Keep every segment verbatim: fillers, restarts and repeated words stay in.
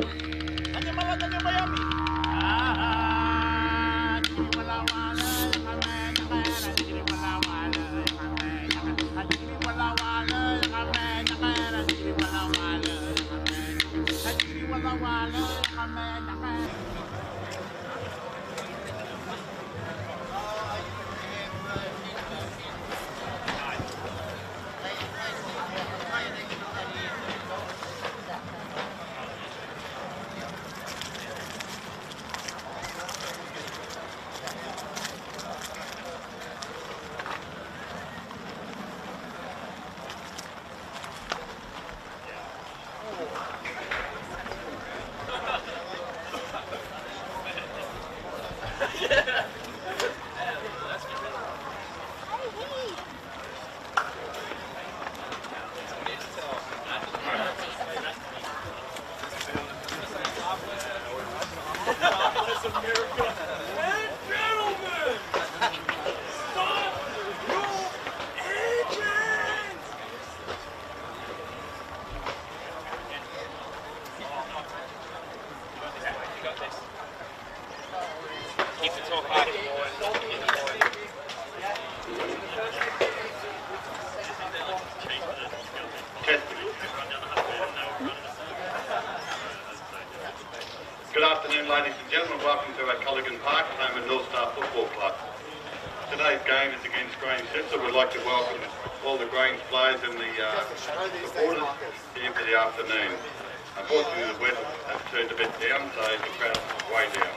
Good afternoon, ladies and gentlemen. Welcome to our Culligan Park, home of North Star Football Club. Today's game is against Grange Center. We'd like to welcome all the Grange players and the uh, supporters here for the afternoon. Unfortunately, the weather has turned a bit down, so the crowd's way down.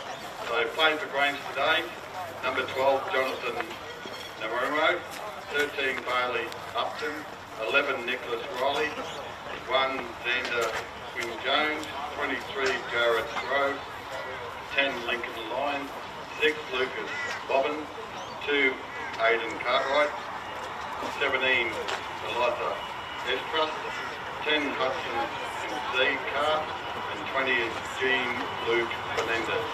So playing for Grange today, number twelve, Jonathan Namumo, thirteen, Bailey Upton, eleven, Nicholas Riley, one, Xander Quinn Jones, twenty-three, Jared Grove, ten, Lincoln Lyon, six, Lucas Bobbin, two, Aidan Cartwright, seventeen, Eliza Estrus, ten, Hudson Z. Carr, and twenty is Jean Luke Fernandez.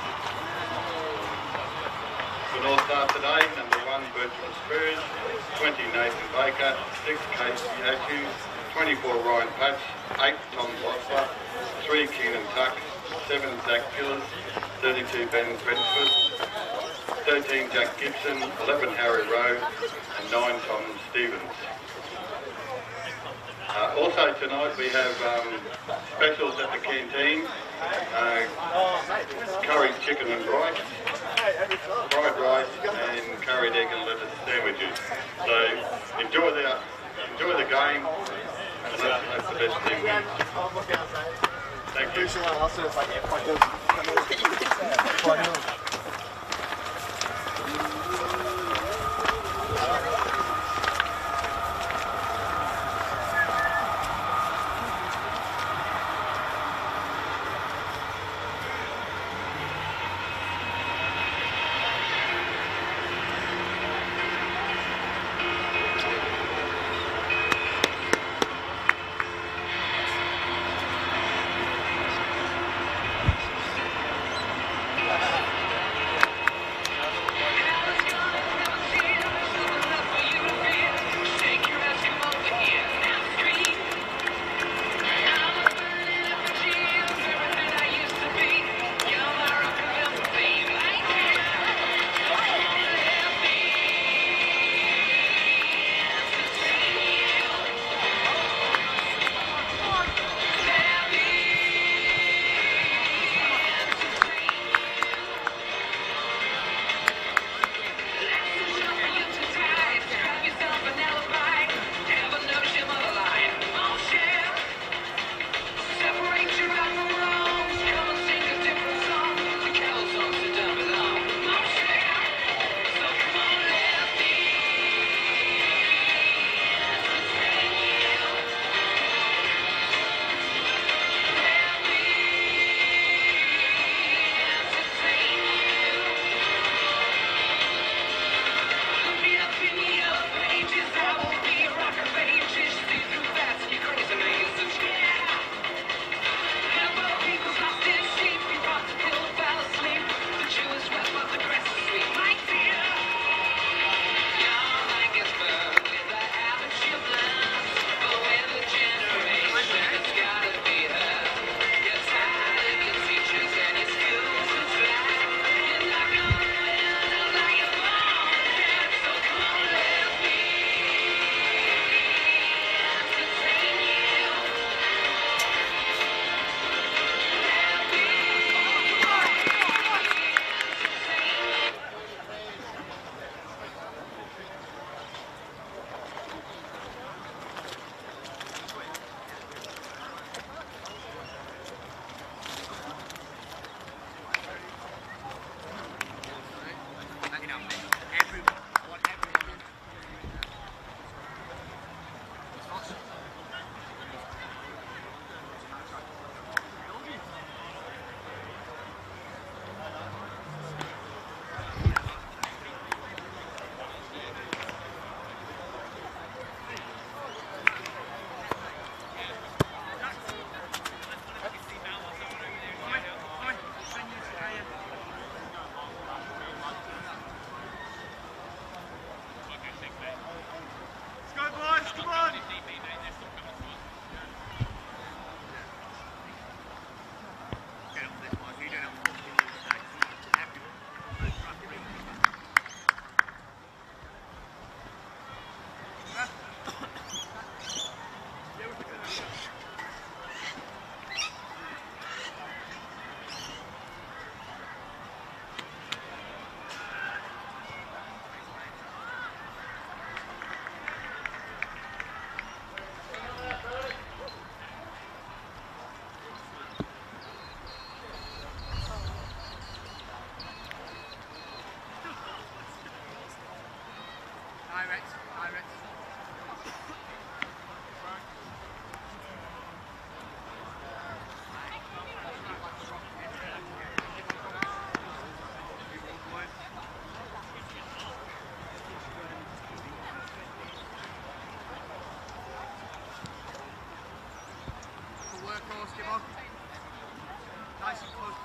For North Star today, number one, Bertrand Spurs, twenty, Nathan Baker, six, Casey Ashews, twenty-four, Ryan Patch, eight, Tom Bosler, three, Keenan Tuck, seven, Zach Gillis, thirty-two, Ben Brentford, thirteen, Jack Gibson, eleven, Harry Rowe, and nine, Tom Stevens. Uh, also tonight we have um, specials at the canteen, uh, curried chicken and rice, fried rice and curried egg and lettuce sandwiches. So enjoy the, enjoy the game and let's hope the best team wins. Thank you.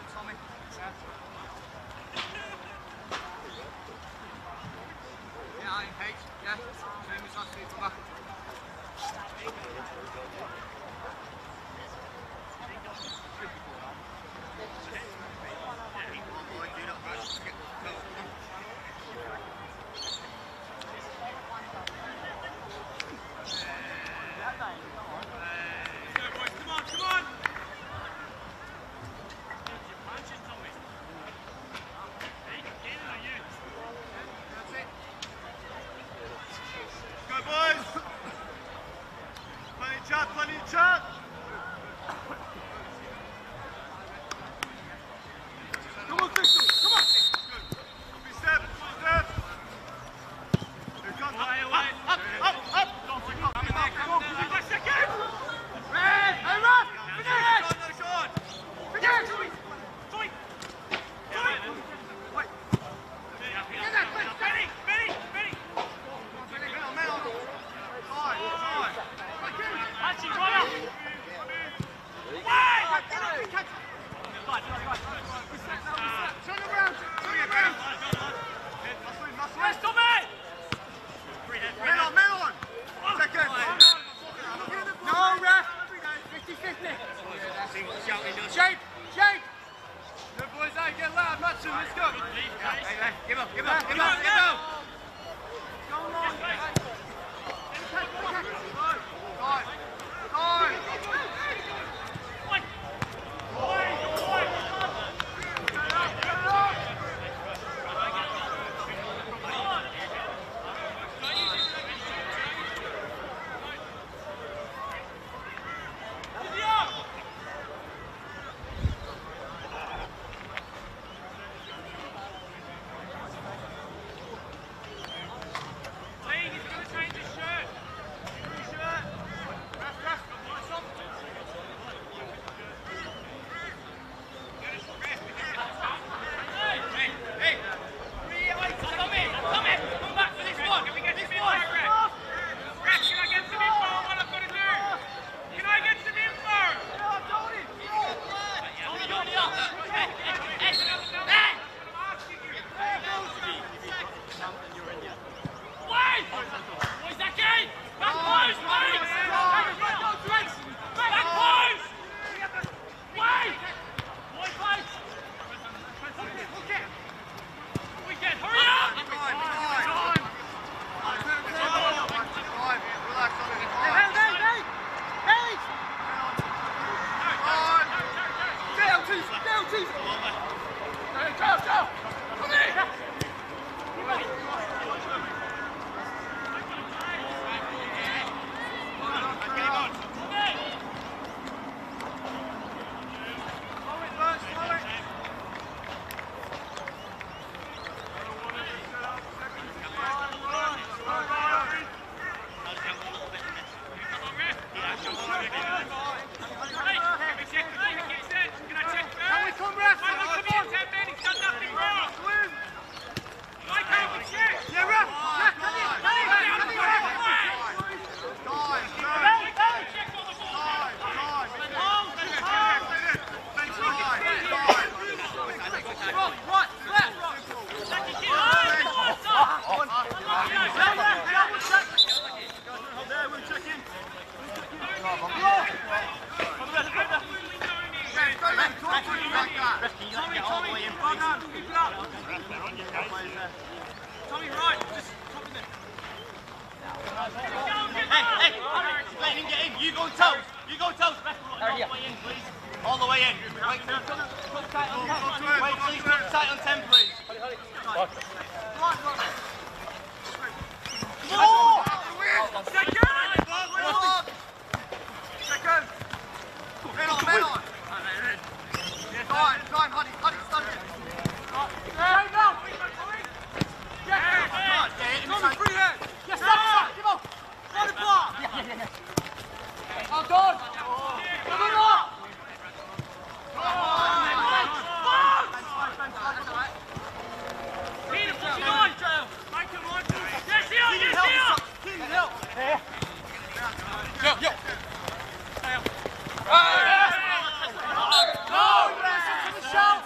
Shout!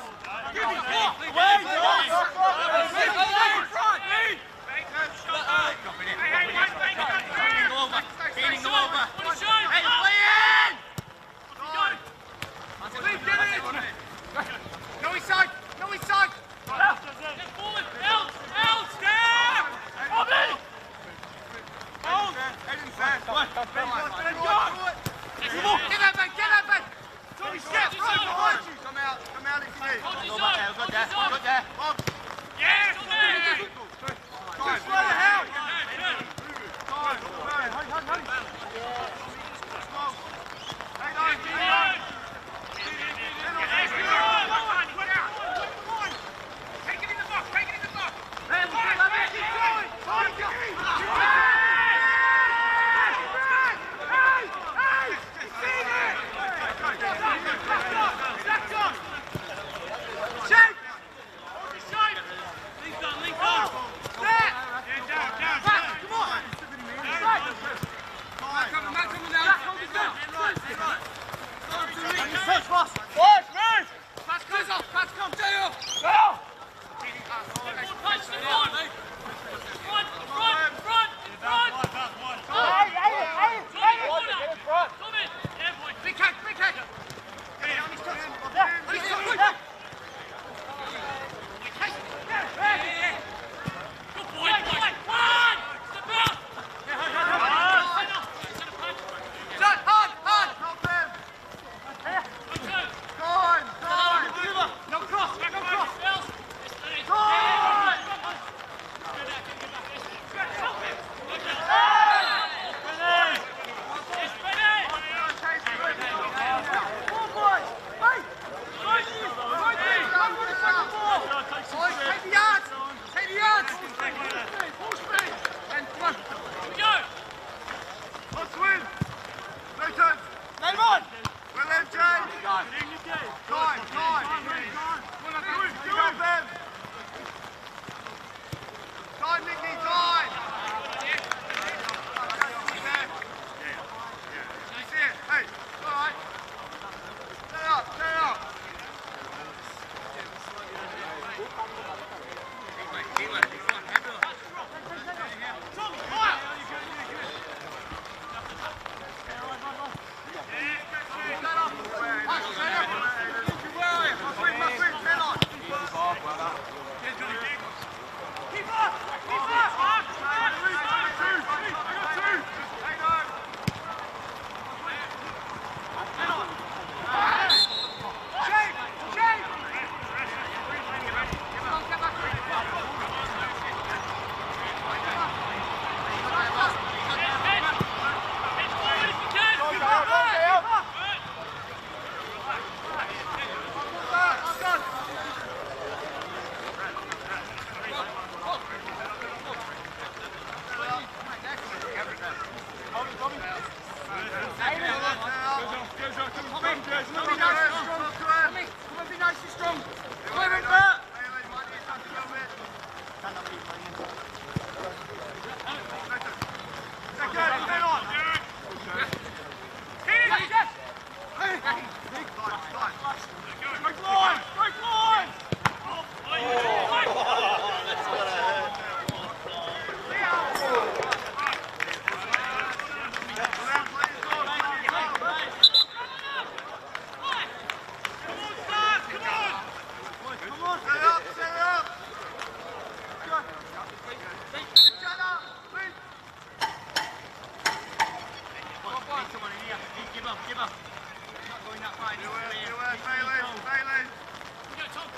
up, give up. Not going that wide. You were, you were, Bailey, Bailey. Go, Tom.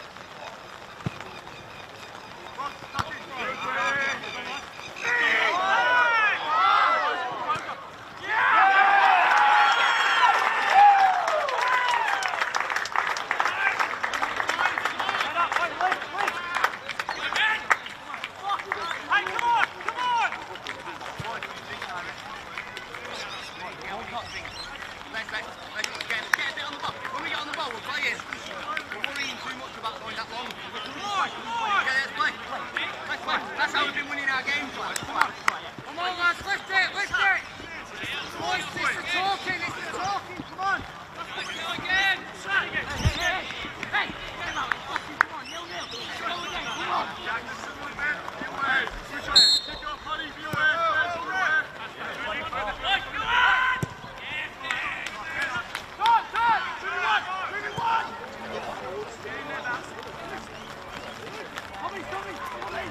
Look, touch it. That's how we've been winning our games, lads. Come on. Come on, lads. Lift it, lift it. Boys, it's the talking, it's the talking. Come on. Go again. Hey, hey, hey. Hey, get him out. Fucking come on. Nil, nil. Go again. Come on. Hey, switch on. Take off, buddy. Be aware. Stop, stop. twenty-one. twenty-one. Tommy, Tommy, Tommy.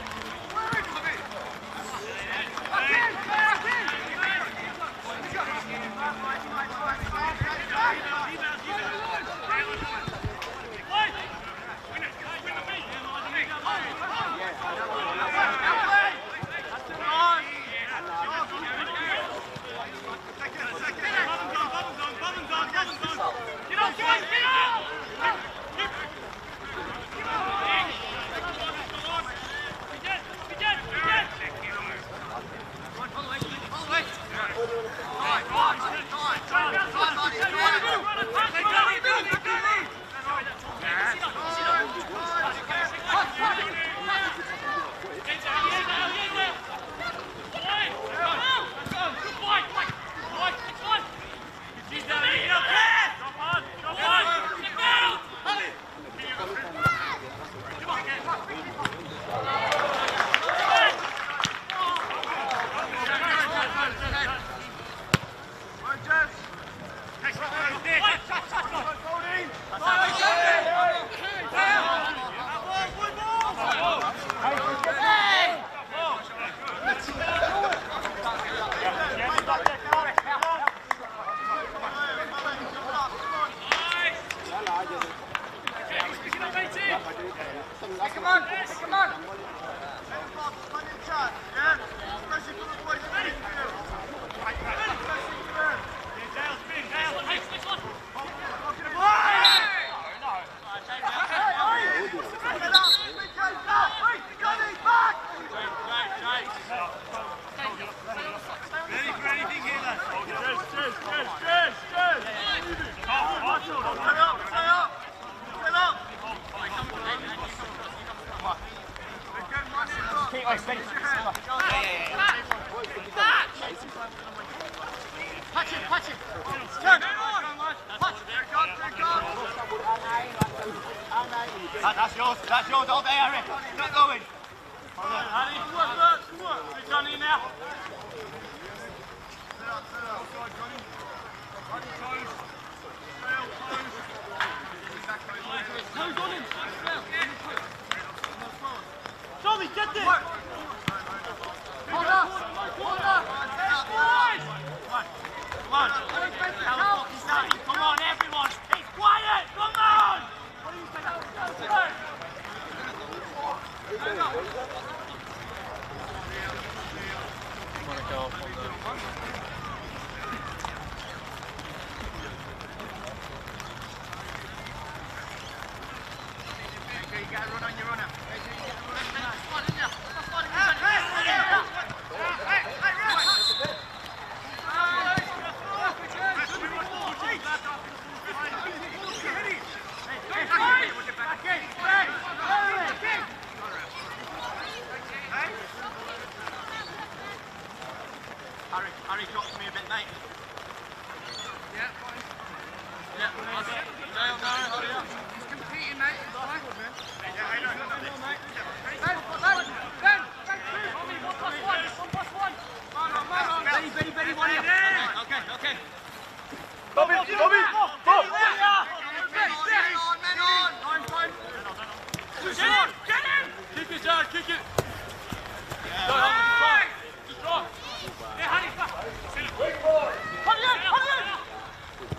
Come on, come on. That's yours, that's yours all day, Harry. Not going. Harry, come on, come on. It's on in now. Who's on him? Tommy, get this! Hold up! Hold up! Come on! Come on! Come on, everyone! It's quiet! Come on! What do you say? You gotta run on your runner. Harry, Harry, drop to me a bit, mate. Yeah, fine. Yeah, okay. No, no, hurry up. He's competing, mate. It's fine. Yeah, I know. Ben, Ben, Ben, Ben, two. Tommy, one plus one. One plus one. Man on, man on. Benny, Benny, Benny, one here. Okay, okay. Bobby, Bobby, Bob. Men on, men on. Time, time. Get him, get him. Kick it, Jared, kick it. Go, Harry. Just drop. Yeah, Harry, back. Come again, come again.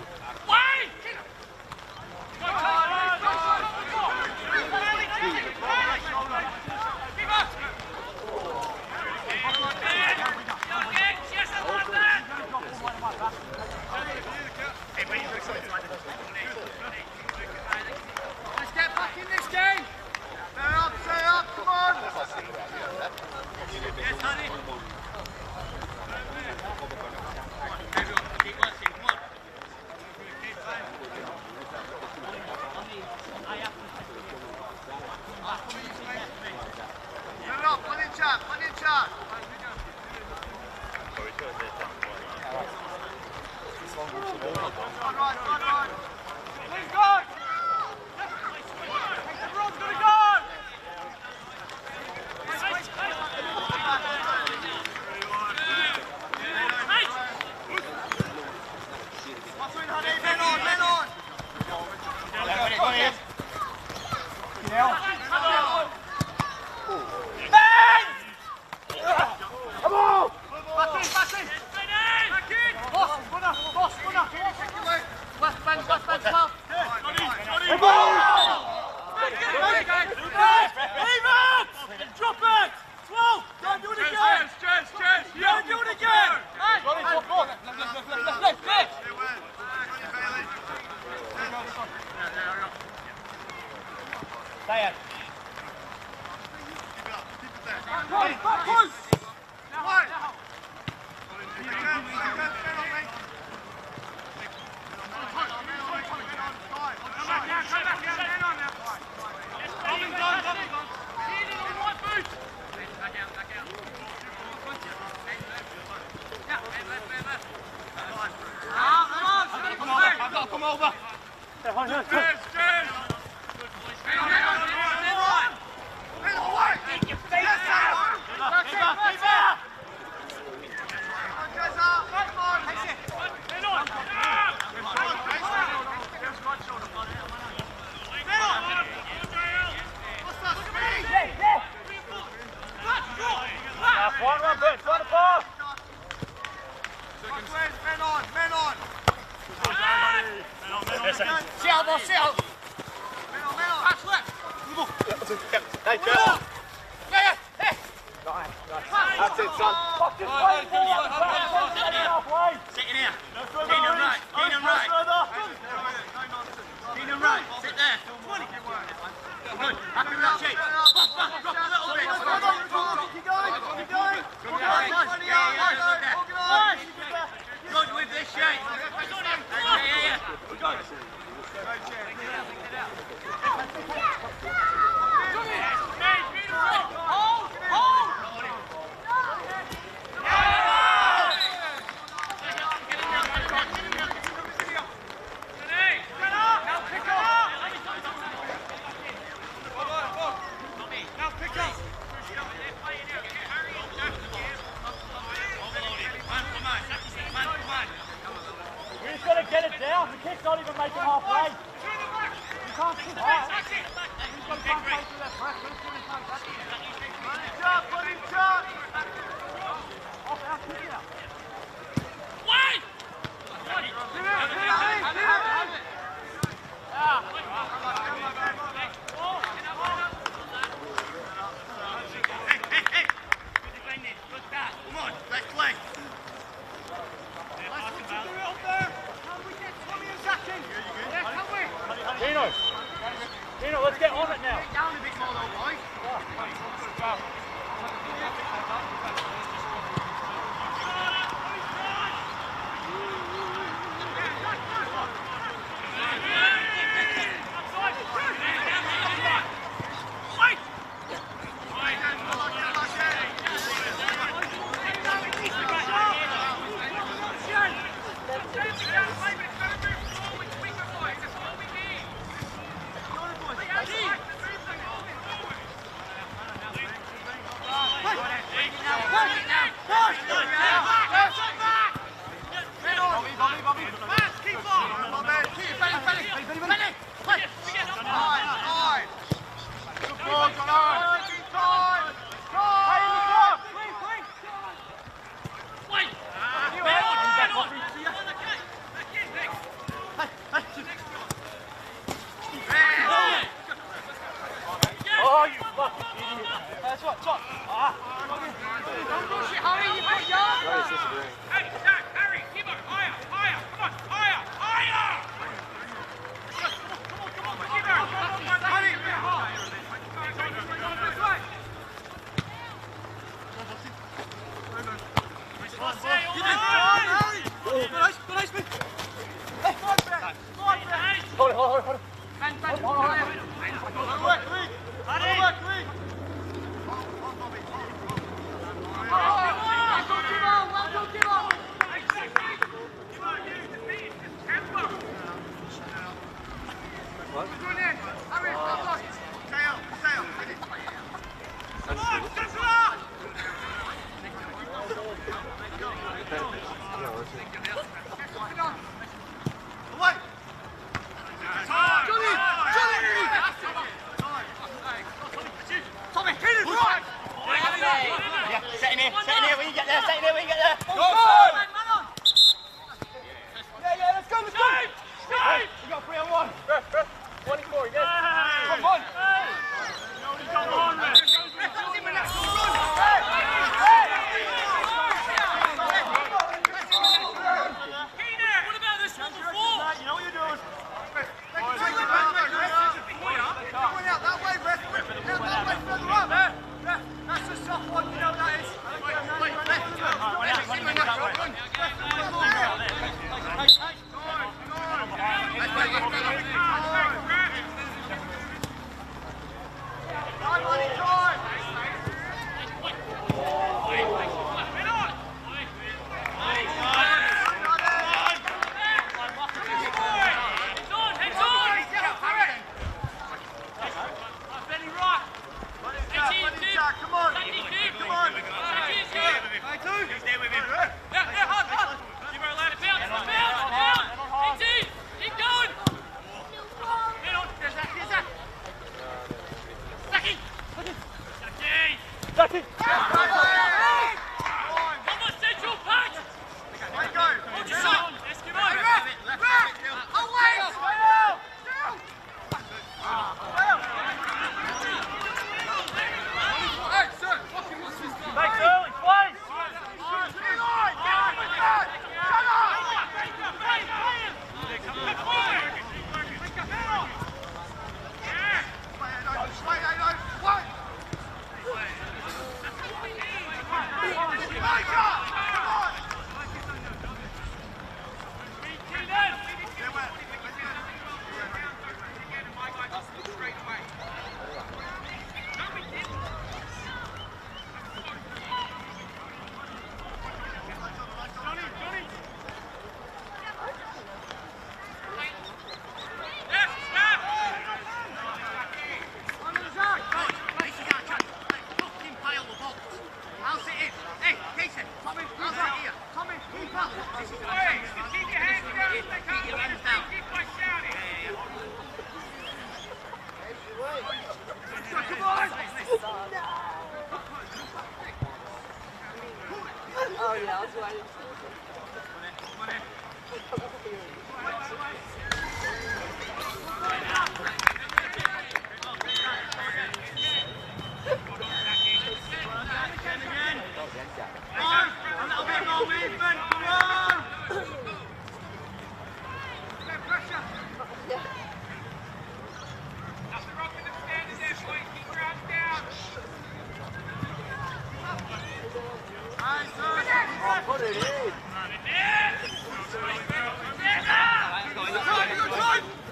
Down a bit more though, boys.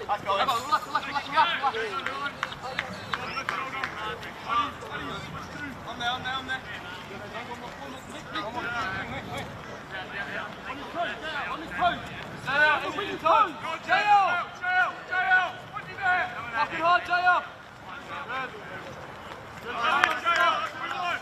Let's go. Relax, relax, relax, relax. I'm there, I'm there, I'm there. On his toes. Stay out, on his toes. J L! J L! J L! What are you there? Fucking hard, J L. Good. Good. J L, that's what we want.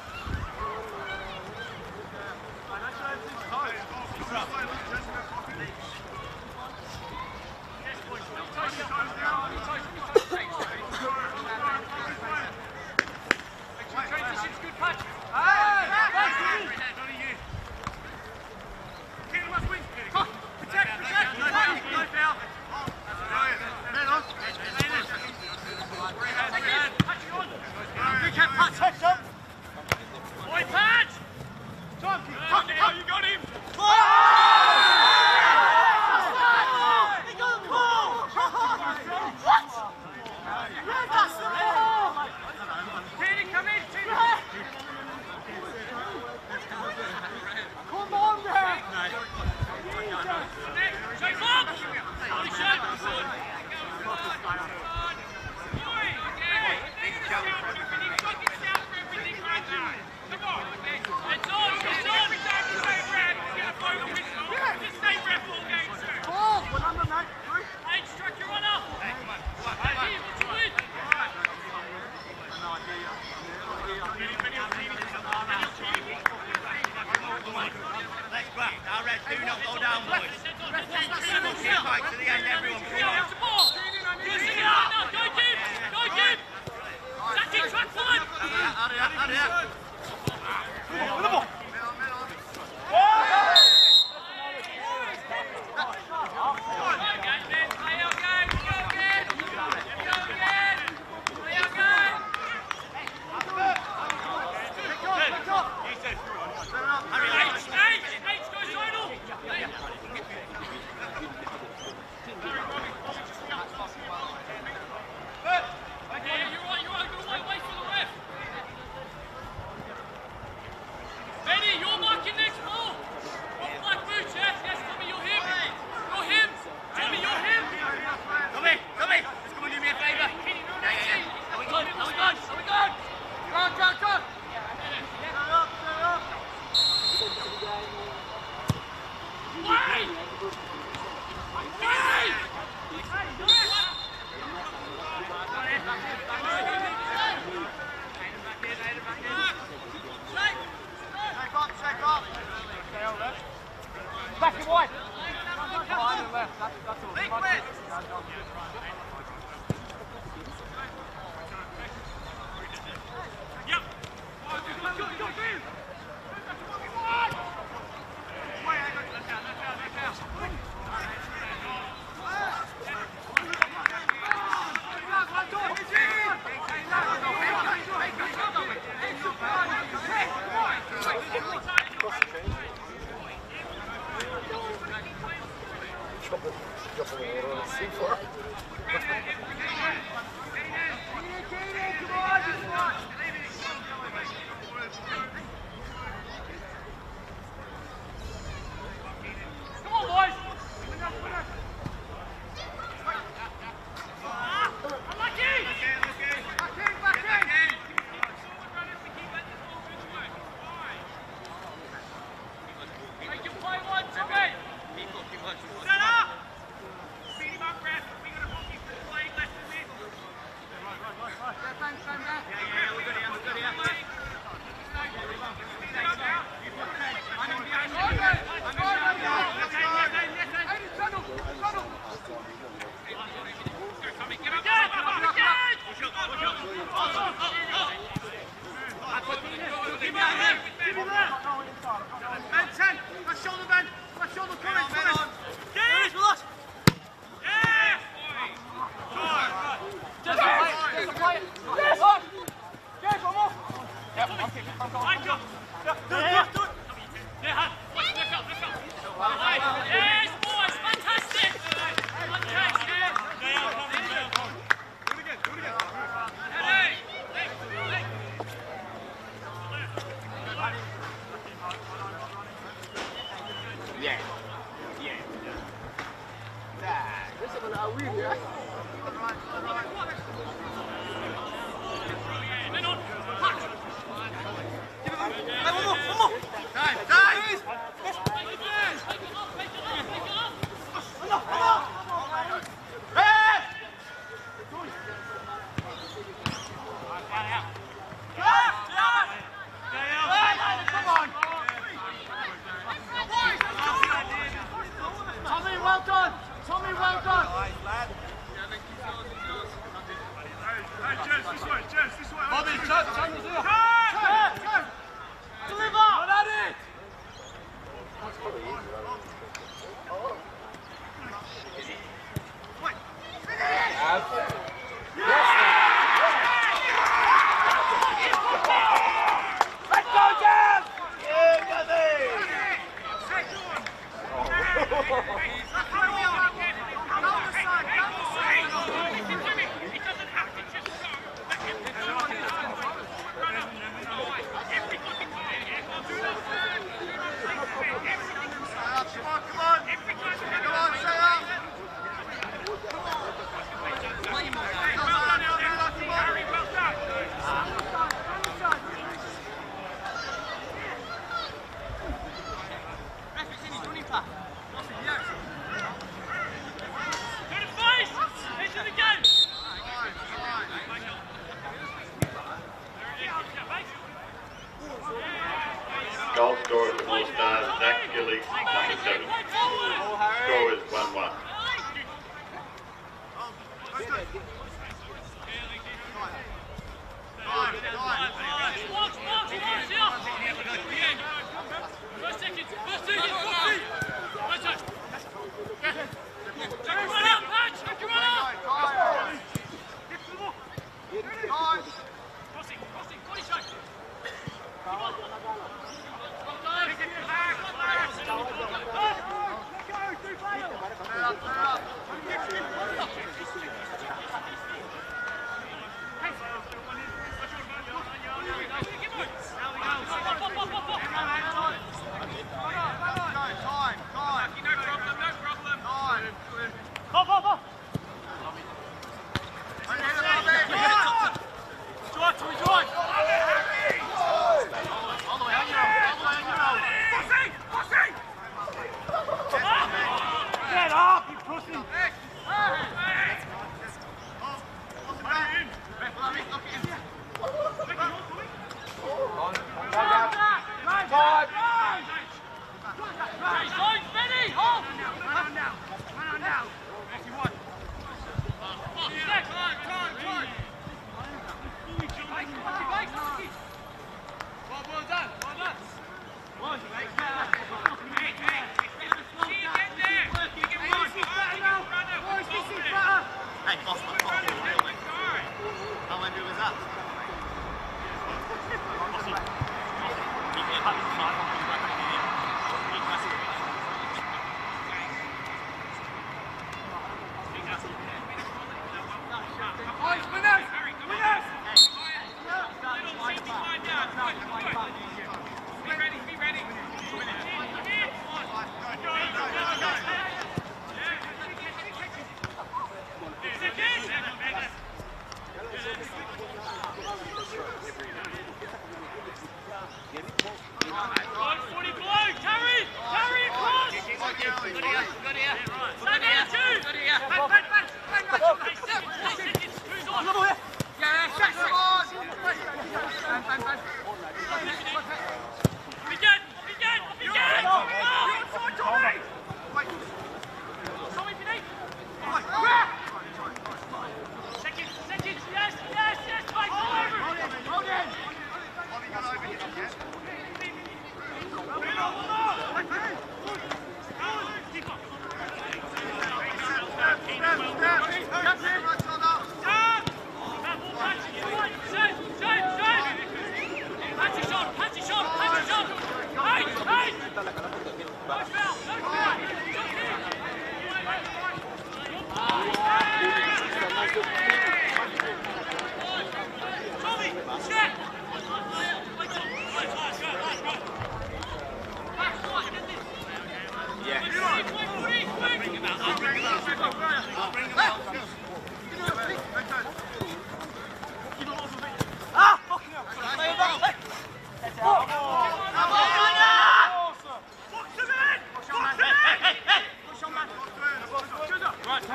Yeah. Yeah. Nah, this is what I will, yeah. Goal scorer for All Stars, Zach Gillies, number seven. Score is one one.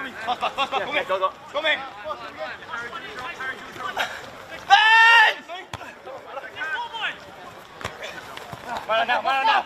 Tommy. Pass back, pass back, come in. Go, go. Come in. Man now, man now.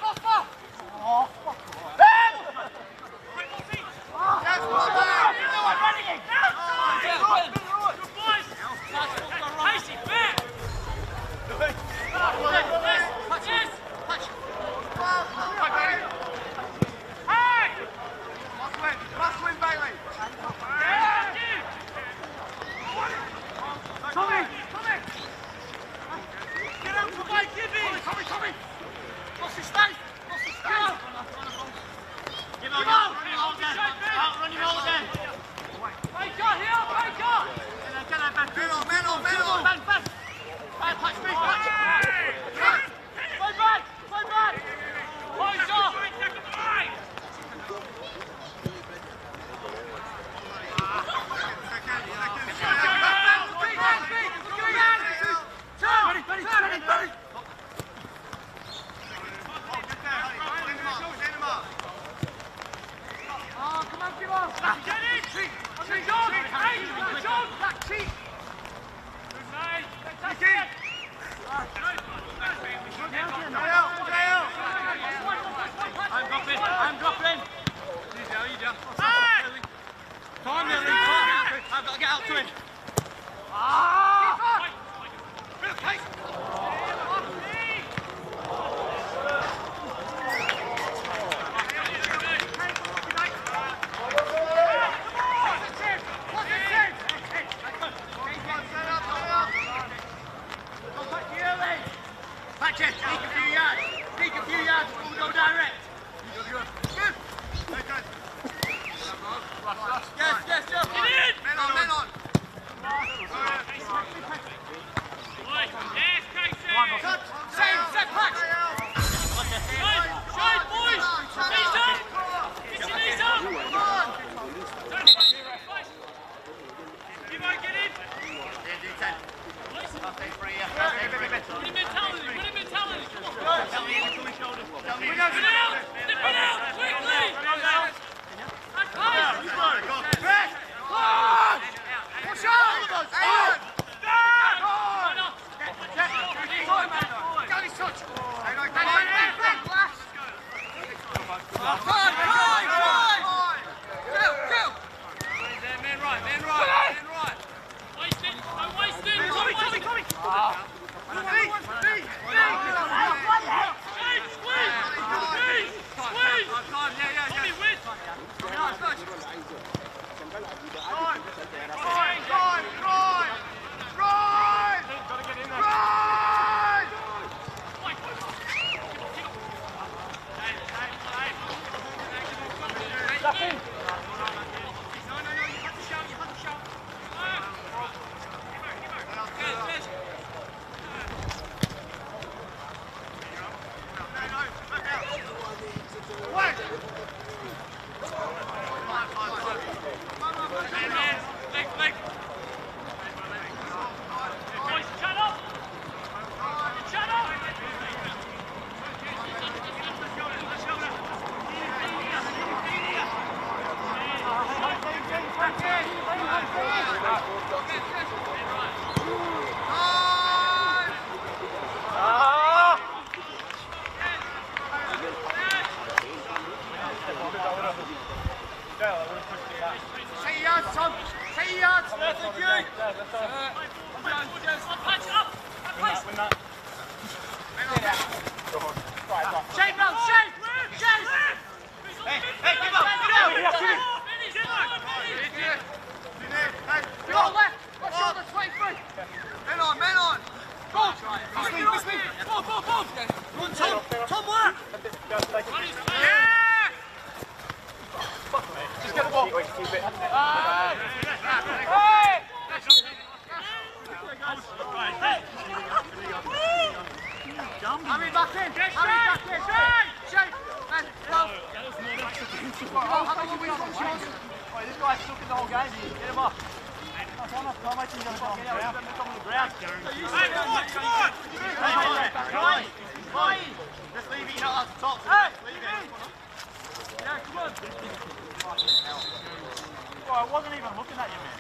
Oh, I wasn't even looking at you, man.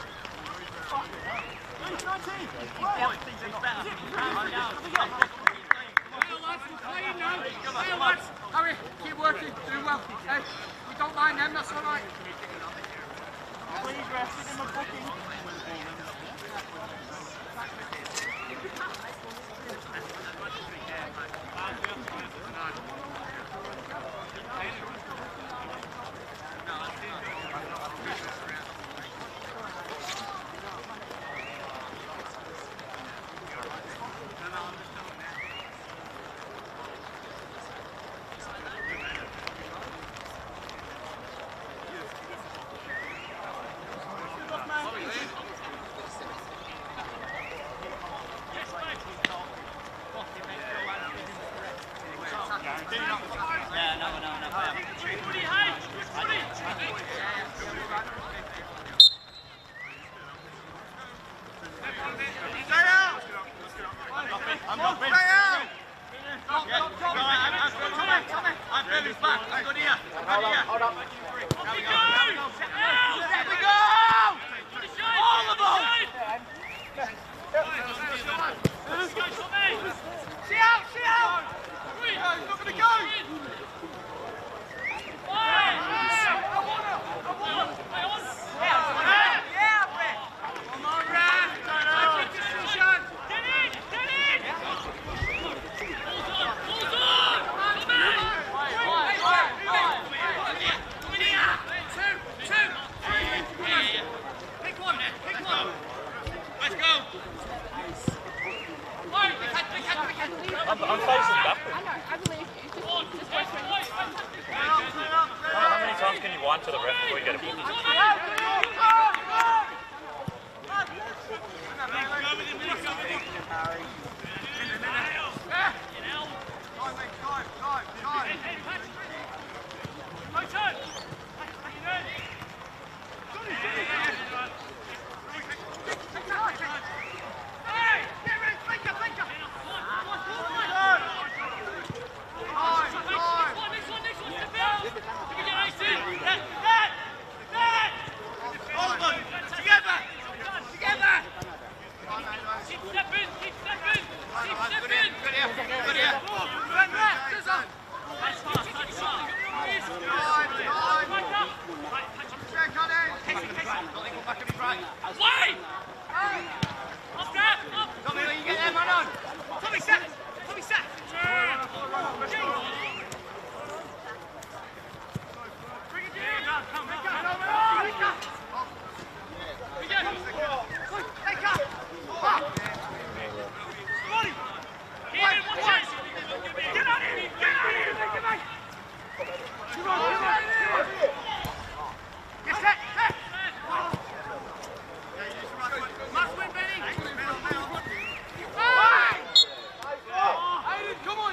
He's nineteen. Well, things are better. Hey, lads, Harry, keep working, do well. Hey, we don't mind them, that's all right. Please rest it in my booking. To the ref before you get a ball.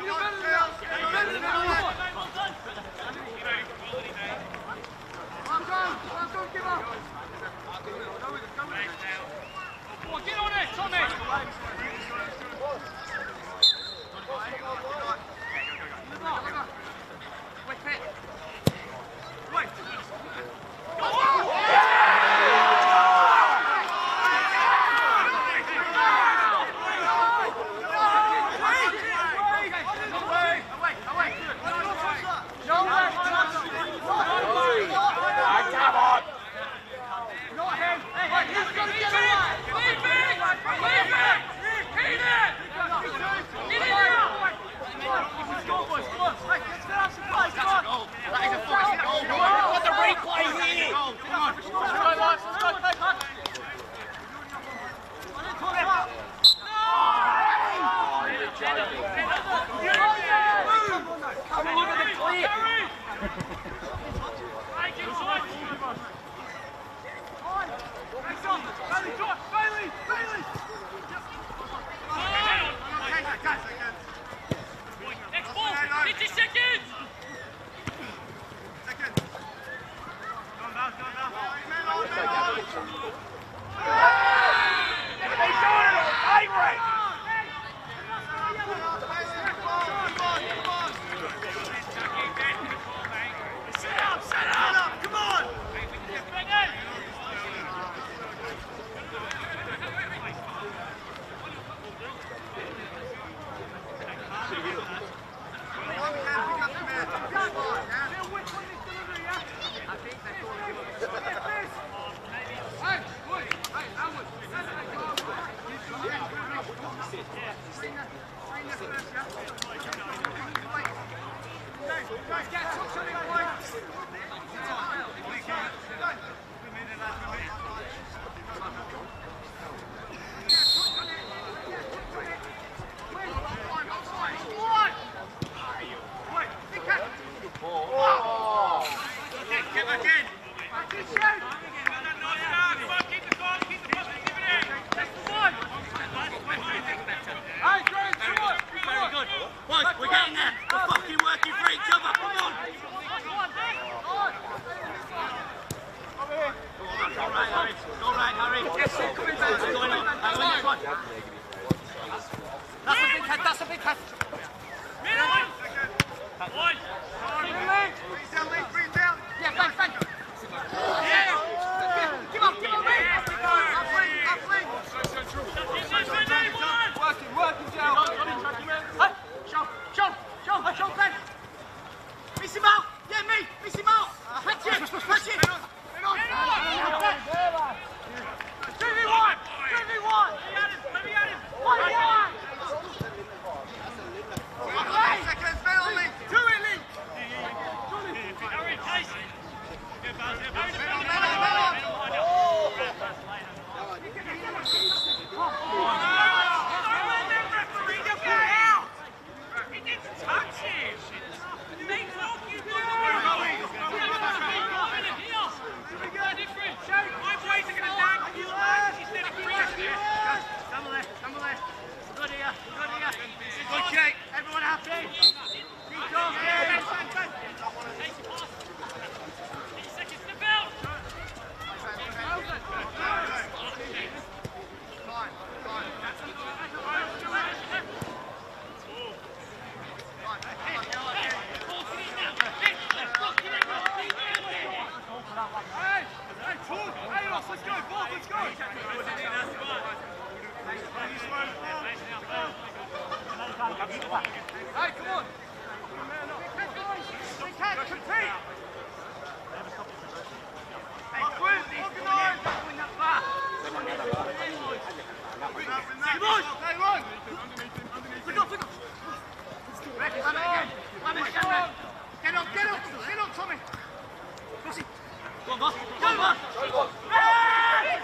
Come on, let's go, Bob, let's go! Hey, come on! We can't compete! Hey, group, organise! Going that far! Come on! Hey, run! Look up, look up! Have it again! Have it again! Get up, get up! Get up, Tommy! Pussy! Go on, boss! Go on, boss! Hey!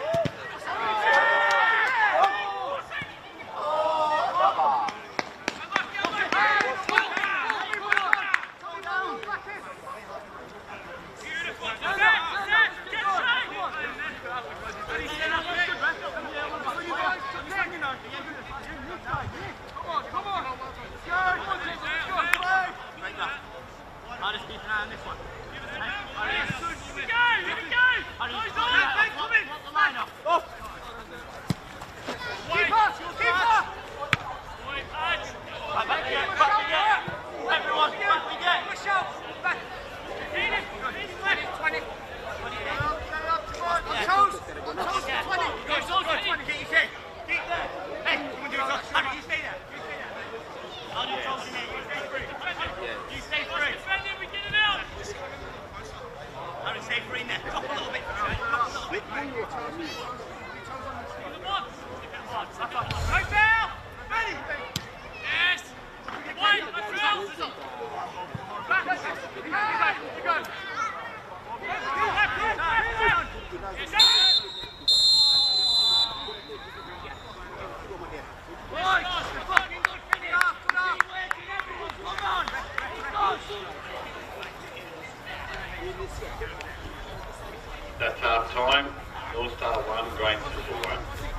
That's half time. North Star one, Grain Cecil one.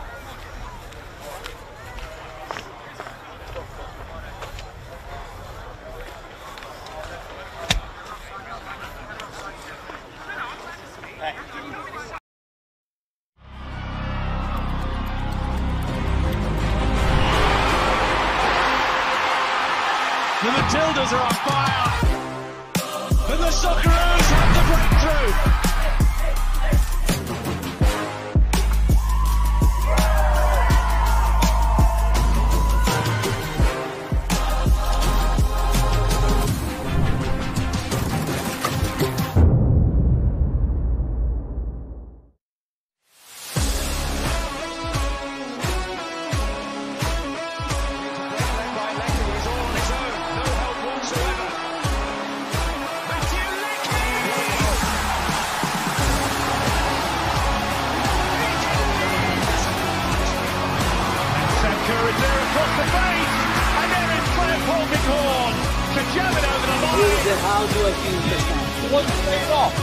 The Matildas are on fire, and the Socceroos have the breakthrough. How do I feel this time? One straight off.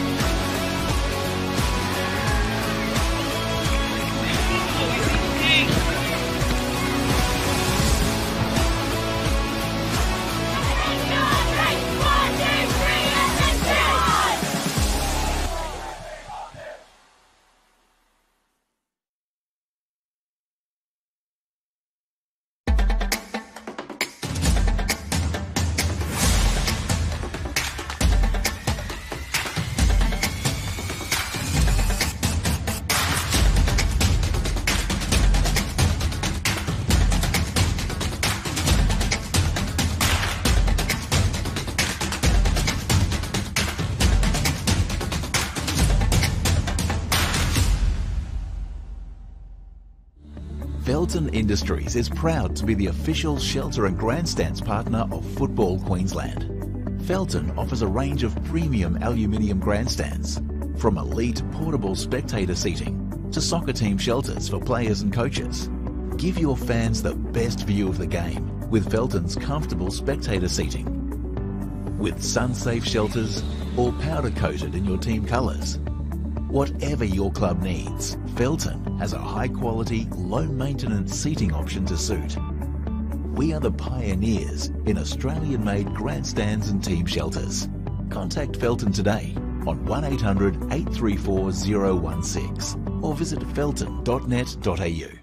Felton Industries is proud to be the official shelter and grandstands partner of Football Queensland. Felton offers a range of premium aluminium grandstands, from elite portable spectator seating to soccer team shelters for players and coaches. Give your fans the best view of the game with Felton's comfortable spectator seating. With sun-safe shelters or powder-coated in your team colours. Whatever your club needs, Felton has a high-quality, low-maintenance seating option to suit. We are the pioneers in Australian-made grandstands and team shelters. Contact Felton today on one eight hundred, eight three four, zero one six or visit felton dot net dot a u.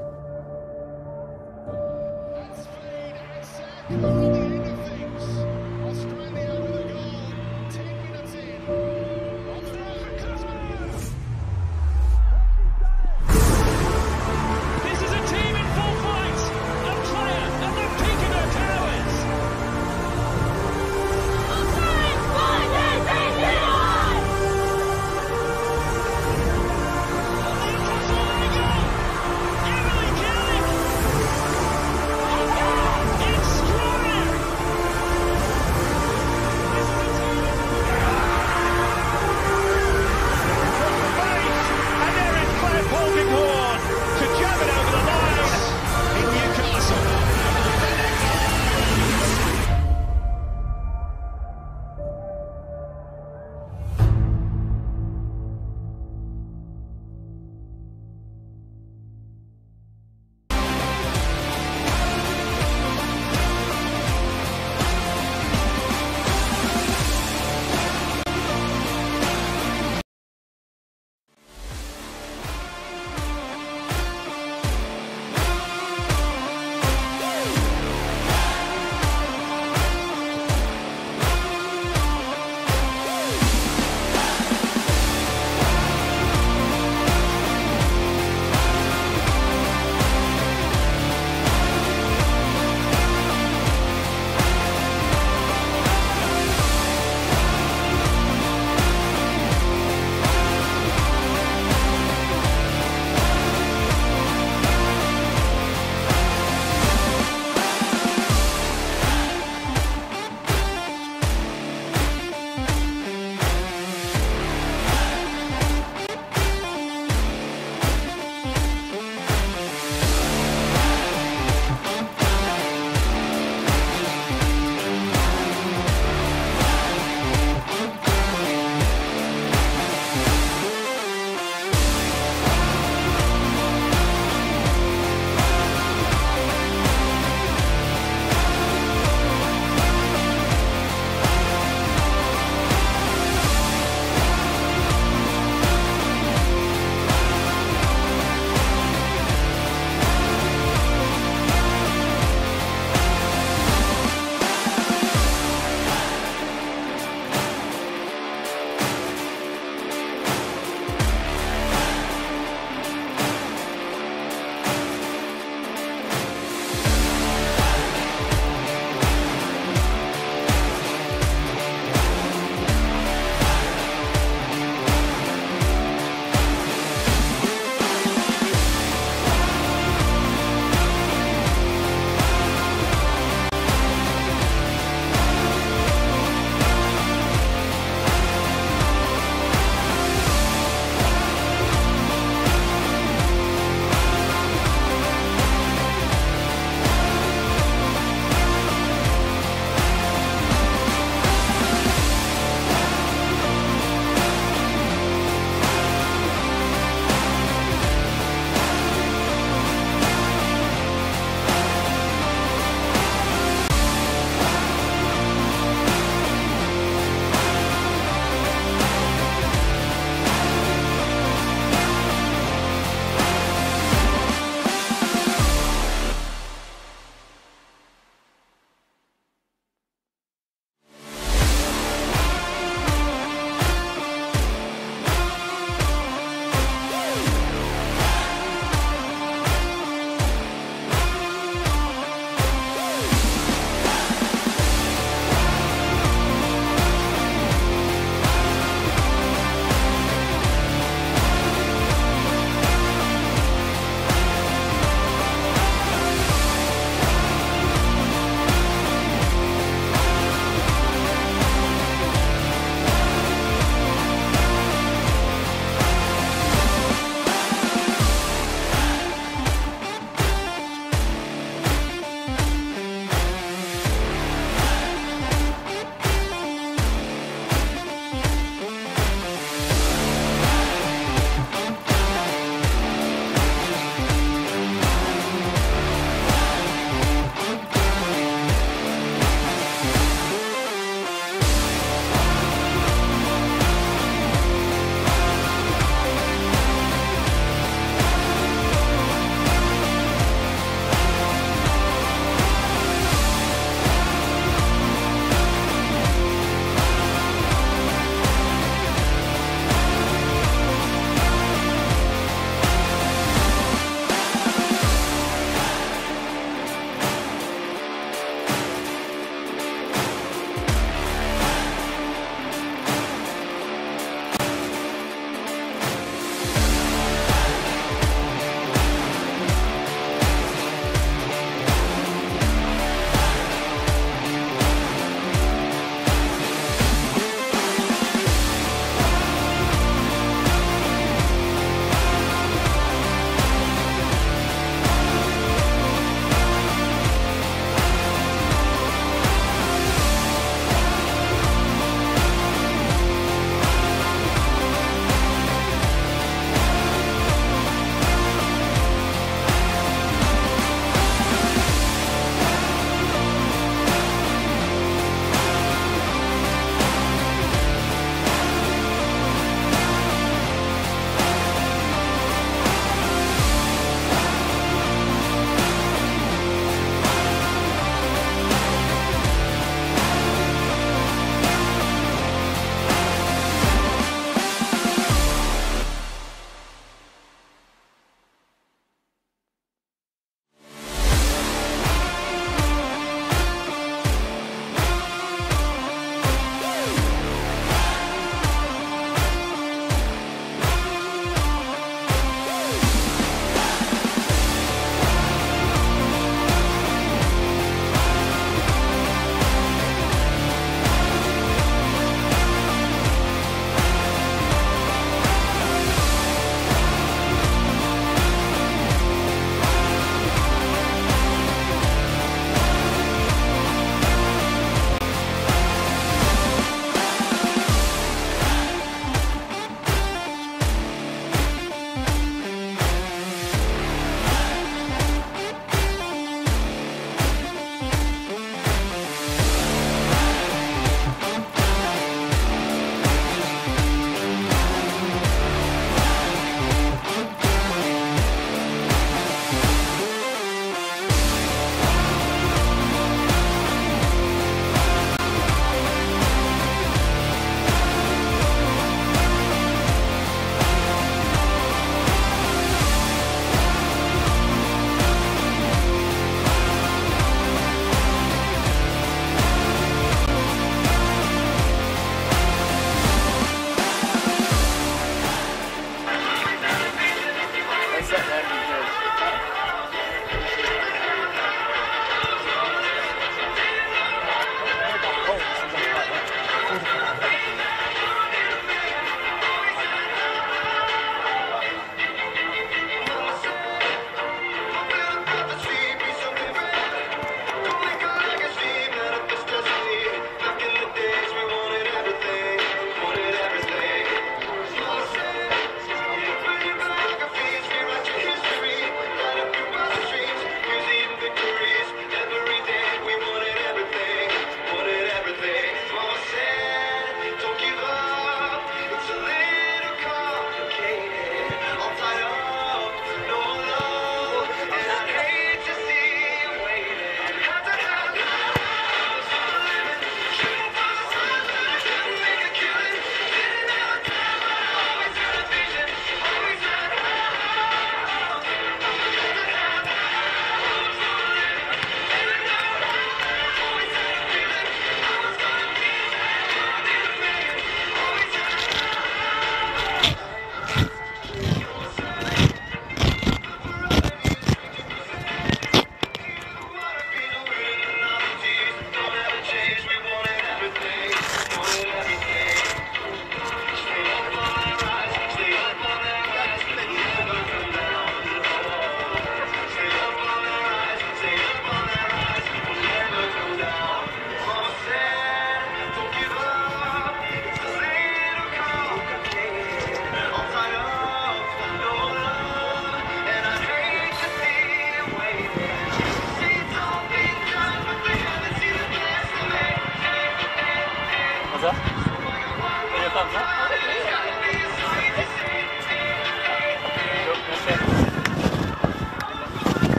Things.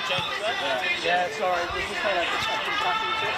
Yeah, sorry, we just had a concussion test.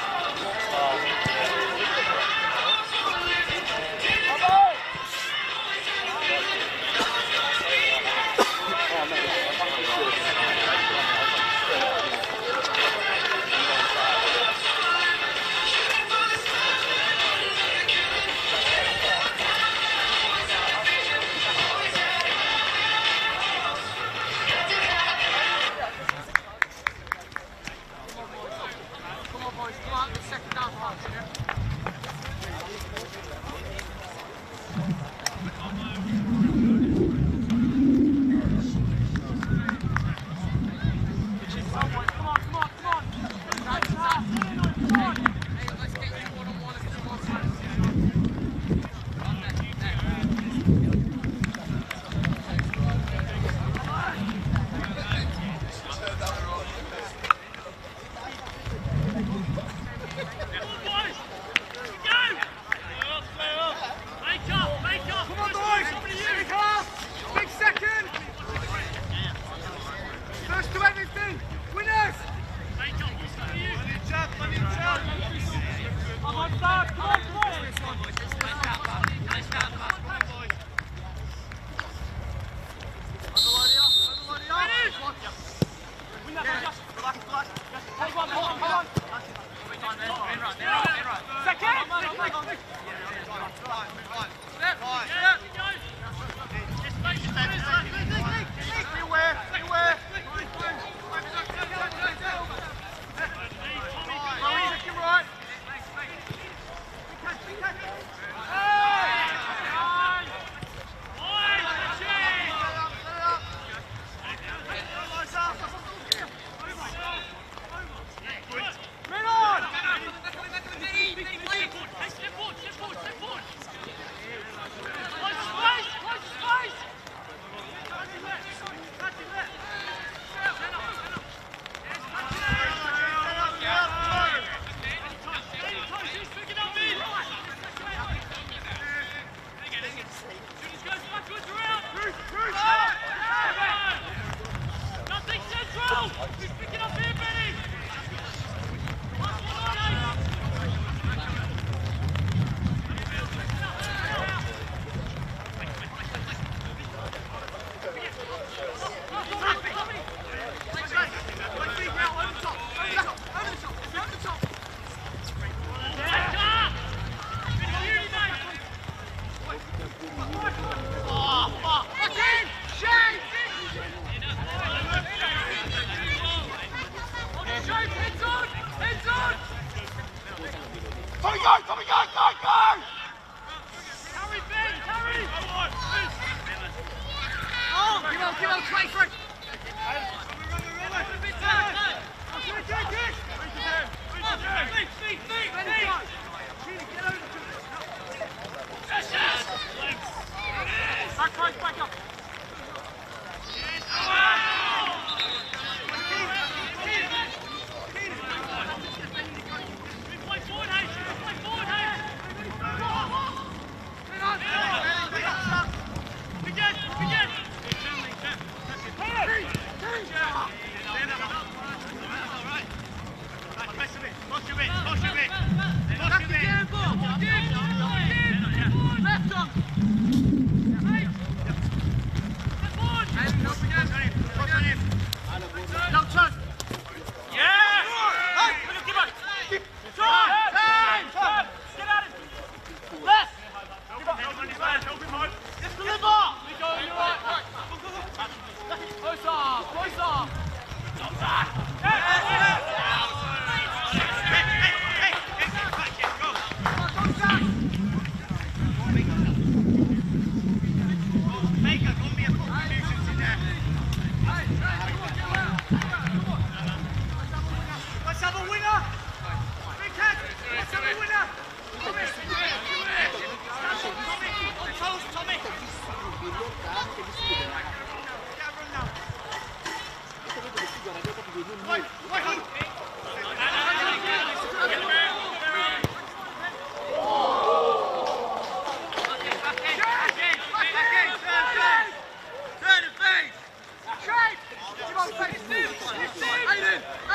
Begin! Begin!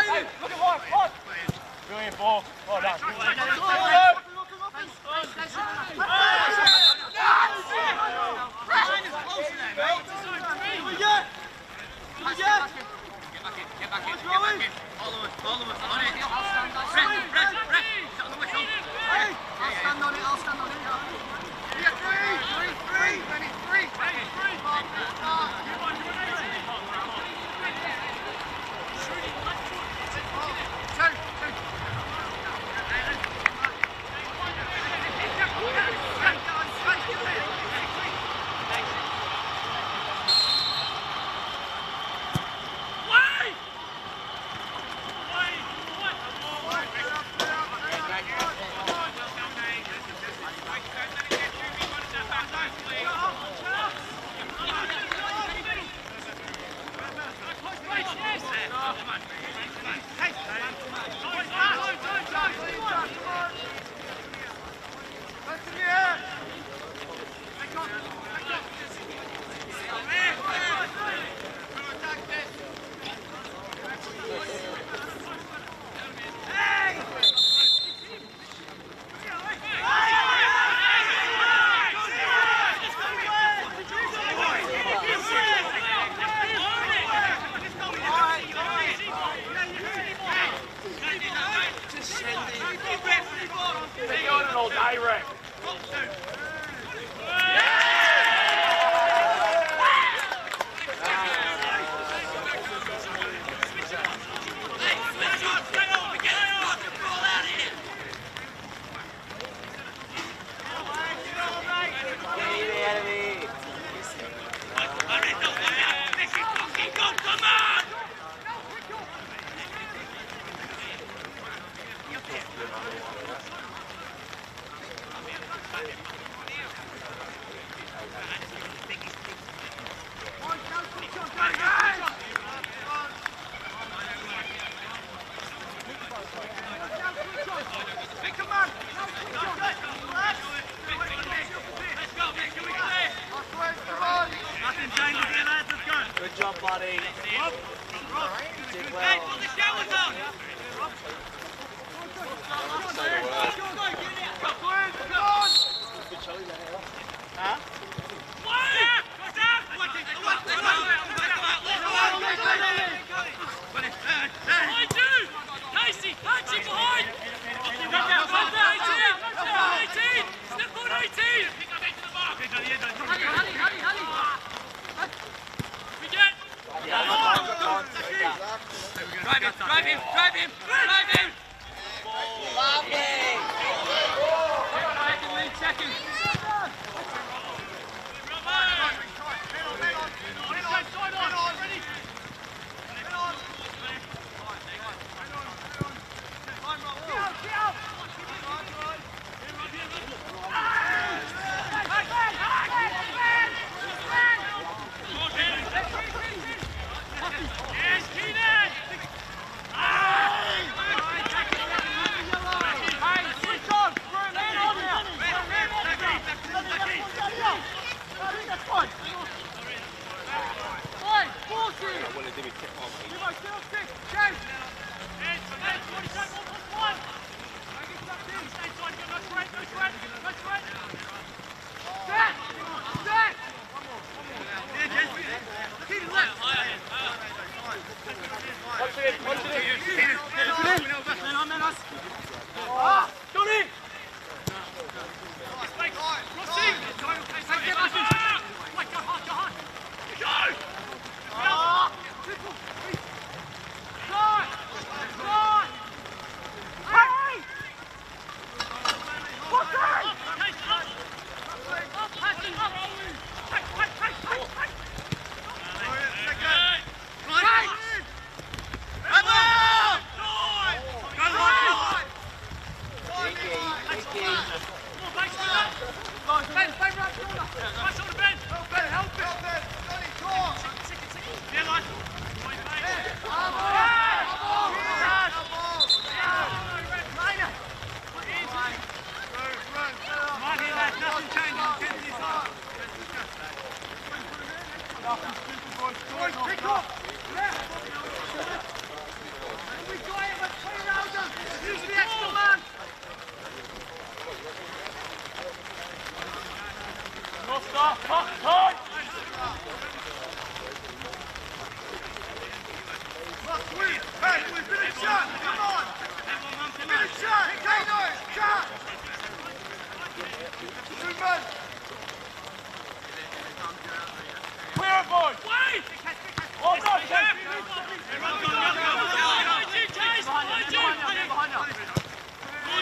Brilliant ball. Well done. Good job, buddy. You did well. Huh? I do! Casey, punch it behind! eighteen! Step on eighteen! Honey, honey, honey, honey! Begin! Drive him, drive him, drive him, drive him! Lovely! Second, lead second.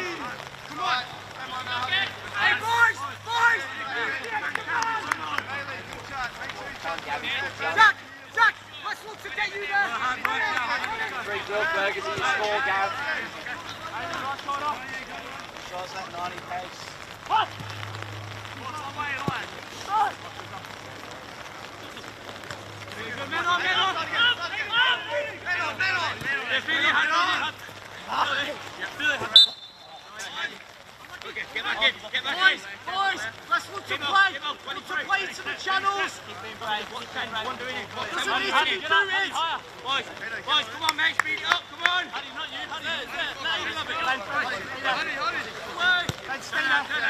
Come on. Hey, boys! Boys! Jack! Jack! Let's look to get you there! Three Grillburgers in your score, Gav. Shows that ninety pace. What? Men on, men on! Men on, men on! Okay, get back in, get back in. Boys, boys, let's look to play. Look to play into the channels. Doesn't need to be booted. Boys, boys, come on, mate, speed it up, come on. Not you, Honey. Honey, Honey. Wait. Stay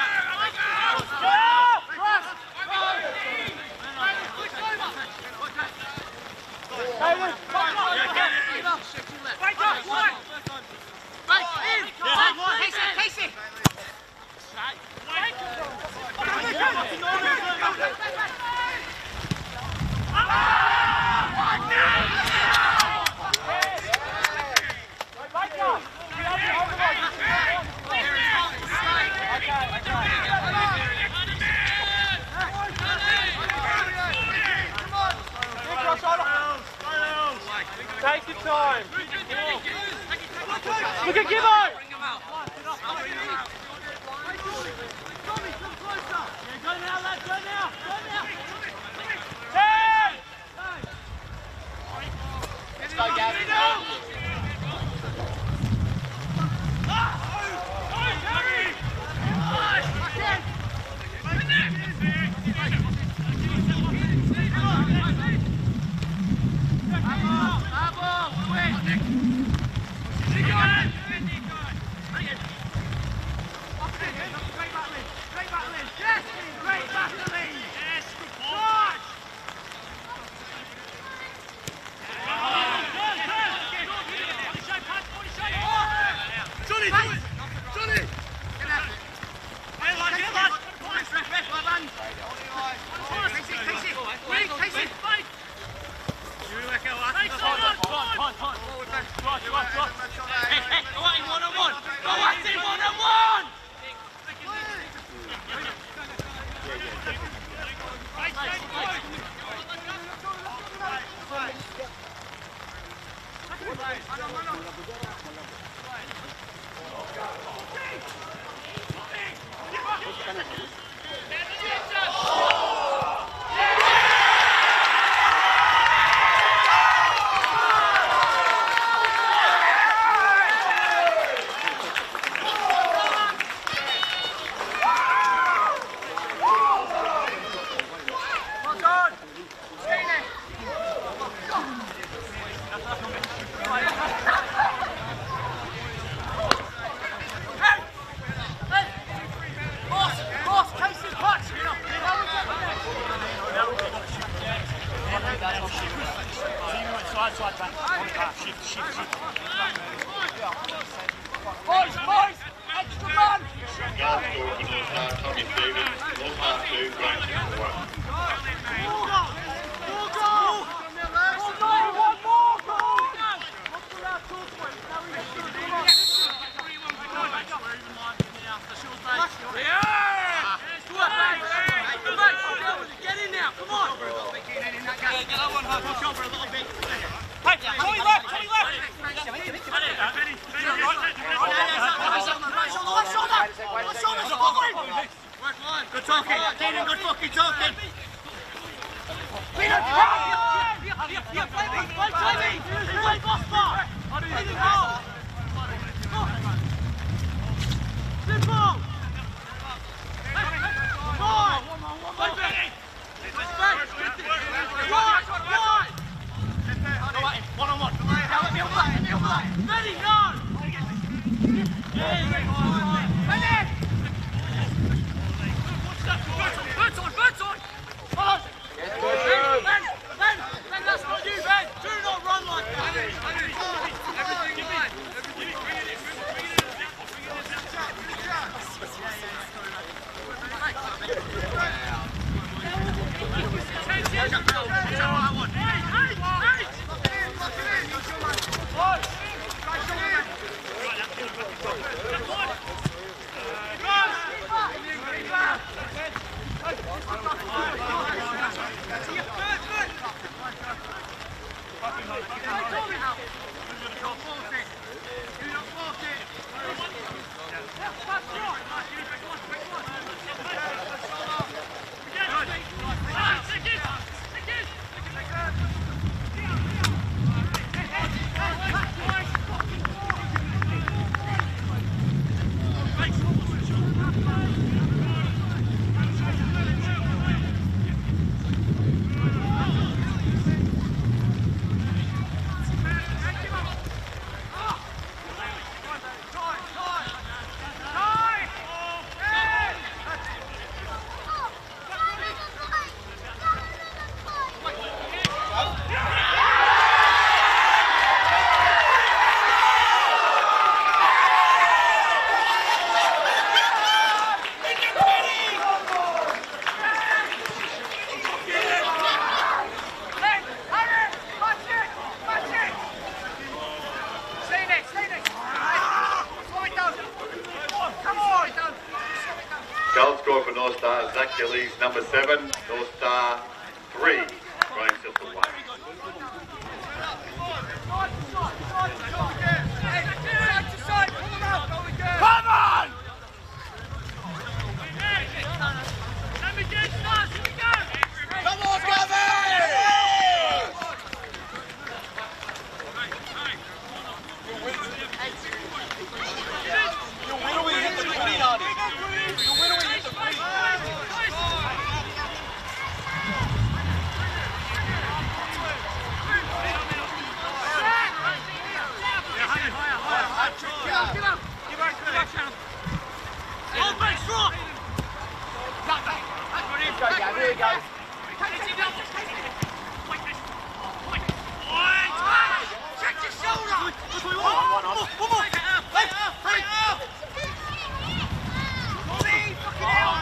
Casey! Take your time. Look at Gibbo. Go now, lad, go now, go now. Ten. Let's go, Gav. Boys, boys, extra man! Gareth Dawson, uh, Tommy Stevens, all part two, Grant Centre one. Get in now, come on! Get that one, push over a little bit. Hey, Tony left, Tony left. Good talking, Keenan, good fucking talking. One on one. Ready, go! Birds on, birds on! Follow! Ben, Ben, Ben, that's not you, Ben! Do not run like that! Everything you need! Hey, hey, hey! North Star Zach Gillies, number seven, North Star three, Graham Cecil one. Come on! Come on, Gavin! You win or we hit the green, Arnie. You win or we hit the green. Go, Gav, here he goes. Check your shoulder! One on, one on. One more! Left! Right! See? Fucking hell!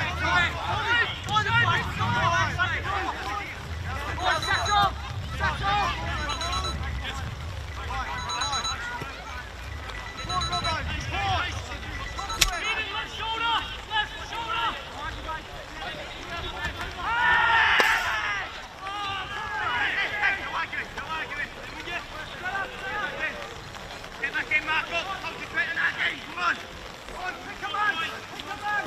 Satchel! Satchel! Left shoulder! Left shoulder! Get back in, Marco! Concentrate on that game! Come on! Come on! Come on! Come on!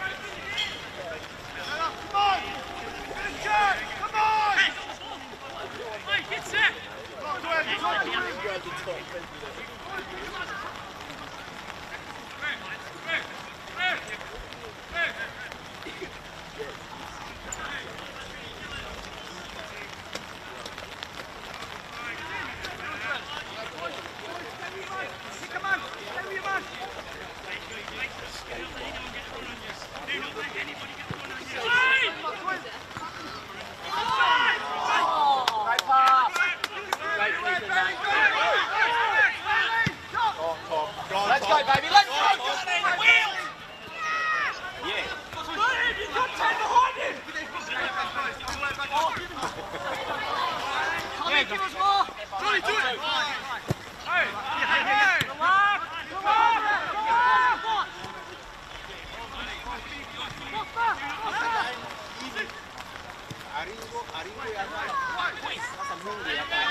Come on! Finish it! Come on! Hey, get set! Talk to him! Talk to him! Come on! Stay with your man! Great pass! Great vision, mate. Let's go, baby! Let's go! Yeah. You've got ten behind him! Tommy, give us more! Tommy, do it! Hey! Hey! Come on! Come on! Come on! Aringo, Aringo y acá. Pasa mundo y acá.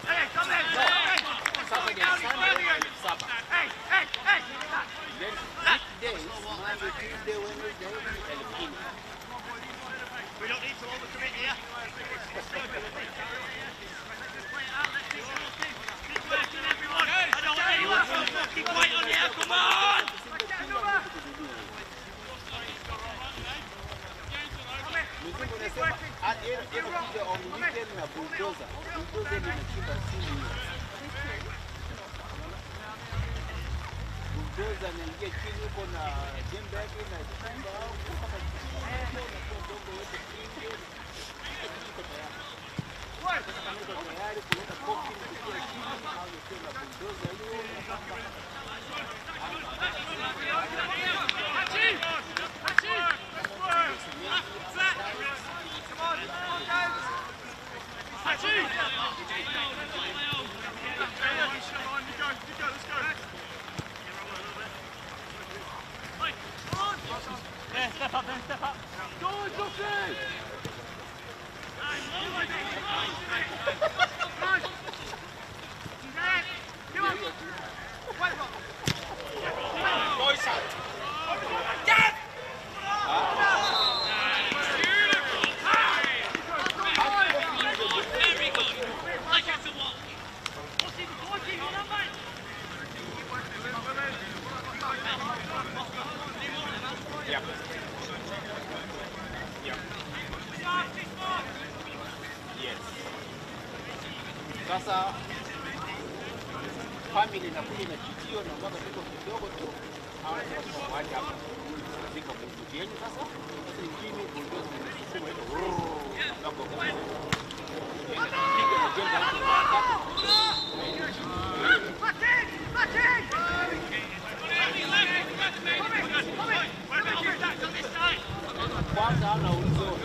Hey, hey, hey! Bulldozer anaingia chini huko na jembe yake na shamba huko kama kitu na dongo yote kingi iko tayari. Sasa kama iko tayari kuleta kofi kufikia chini au yote na bulldozer hiyo na kama Yeah, step up then, step up. Go on, Joffrey! sasa family na kuli na chitio na mwaka tuko kidogo tu au nasema kwa wacha hapa ziko kujeni sasa sasa ingine bulldozer inasukuma ile nako kwa piga na jenga hapo kwanza ana ulizo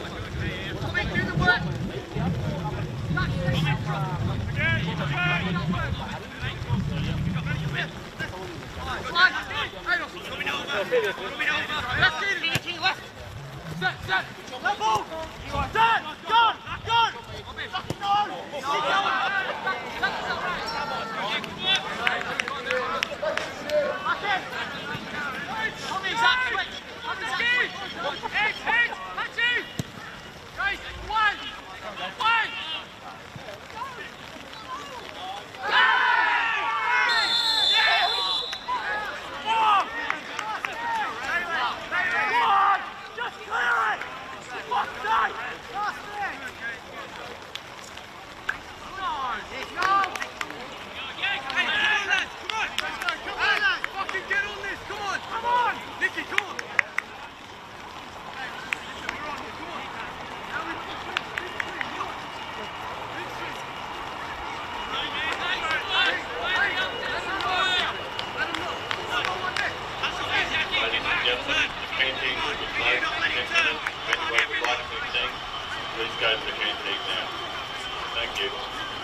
Please go to the canteen now. Thank you.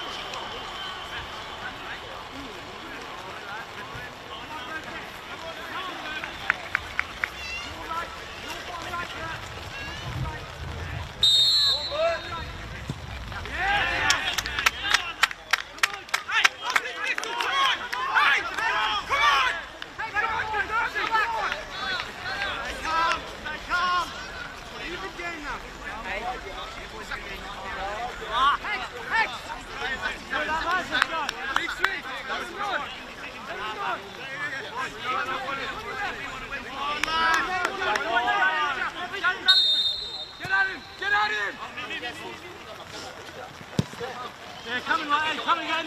Yeah, coming right, hey, coming in.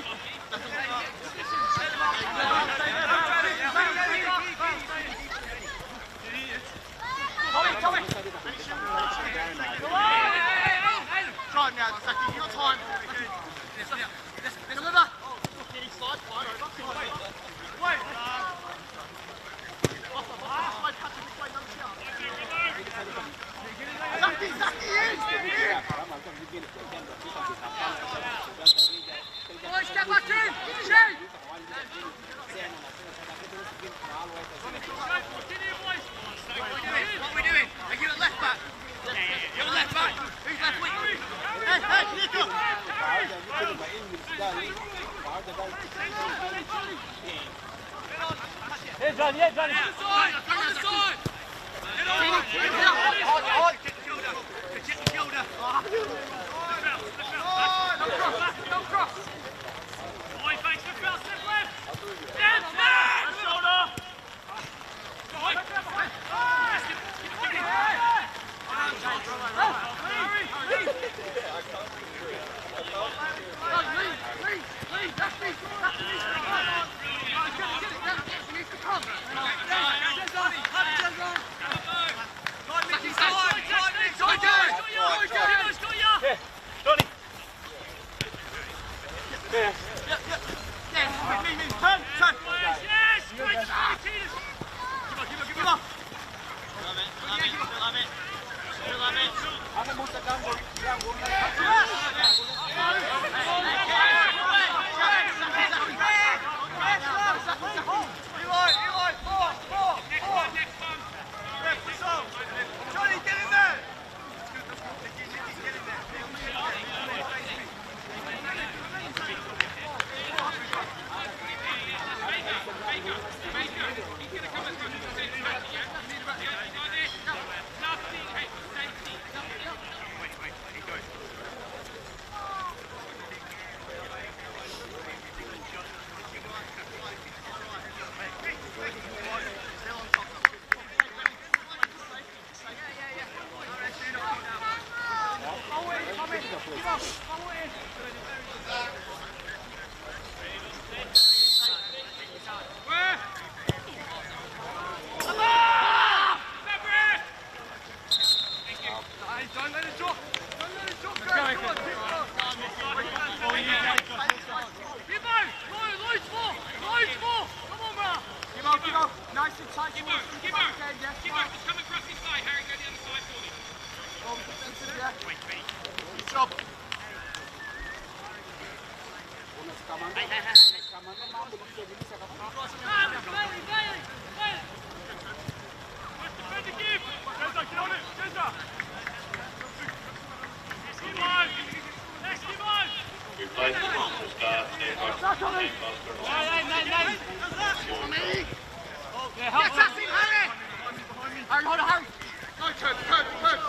Tommy, Tommy. Time now, Zaki, you got time. Deliver. Getting side, slide over. Wait. Zaki, Zaki, in! Boys, get back in! Shoot! What are we doing? Are you at left back? You're at left back. Who's left wing? Hey, hey, Nico! Yeah, Johnny, yeah, Johnny. On the side! On the side! Get on! Get on! Hold, hold! Get the shoulder! Get the shoulder! Don't cross! Don't cross! Boy, face the cross, step left! Step left! Shoulder! Go on! Hurry! Hurry! Lead! Lead! you go. Nice and tight. Give her, give her, give her. Just come across this side, Harry. Go the other side for me. Good job. Bailey, Bailey, Bailey. Defend the give. Jezza, get on it. Jezza. Come on. Next, come on. Replacement for start, stand by. Stand Hey, hey, nice, nice. Yeah, help. Yes, that's it, Harry. Harry, hold on, Harry. Go, Kurt, Kurt, Kurt.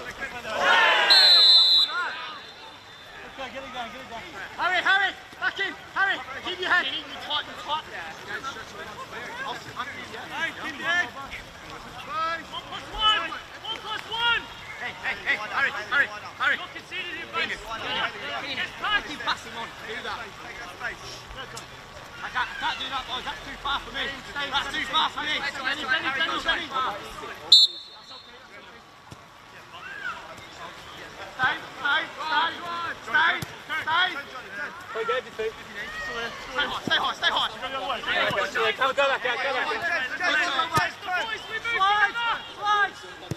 Get it down, get it down. Harry, Harry, back in. Harry, keep your head. You need to be tight and tight. Hey, keep your head. One plus one. One plus one. Hey, hey, hey, Harry, Harry, Harry. Not conceded here, boys. It's party passing on. Do that. I can't, I can't do that, boys. That's too far for me. That's too far for me. Benny, Benny, Benny, Benny. Stay, stay, stay, stay, stay. Play Dave, you two. Stay high, stay high, stay high. Come, go back out, go back out. Boys, we move Slide, together. slide.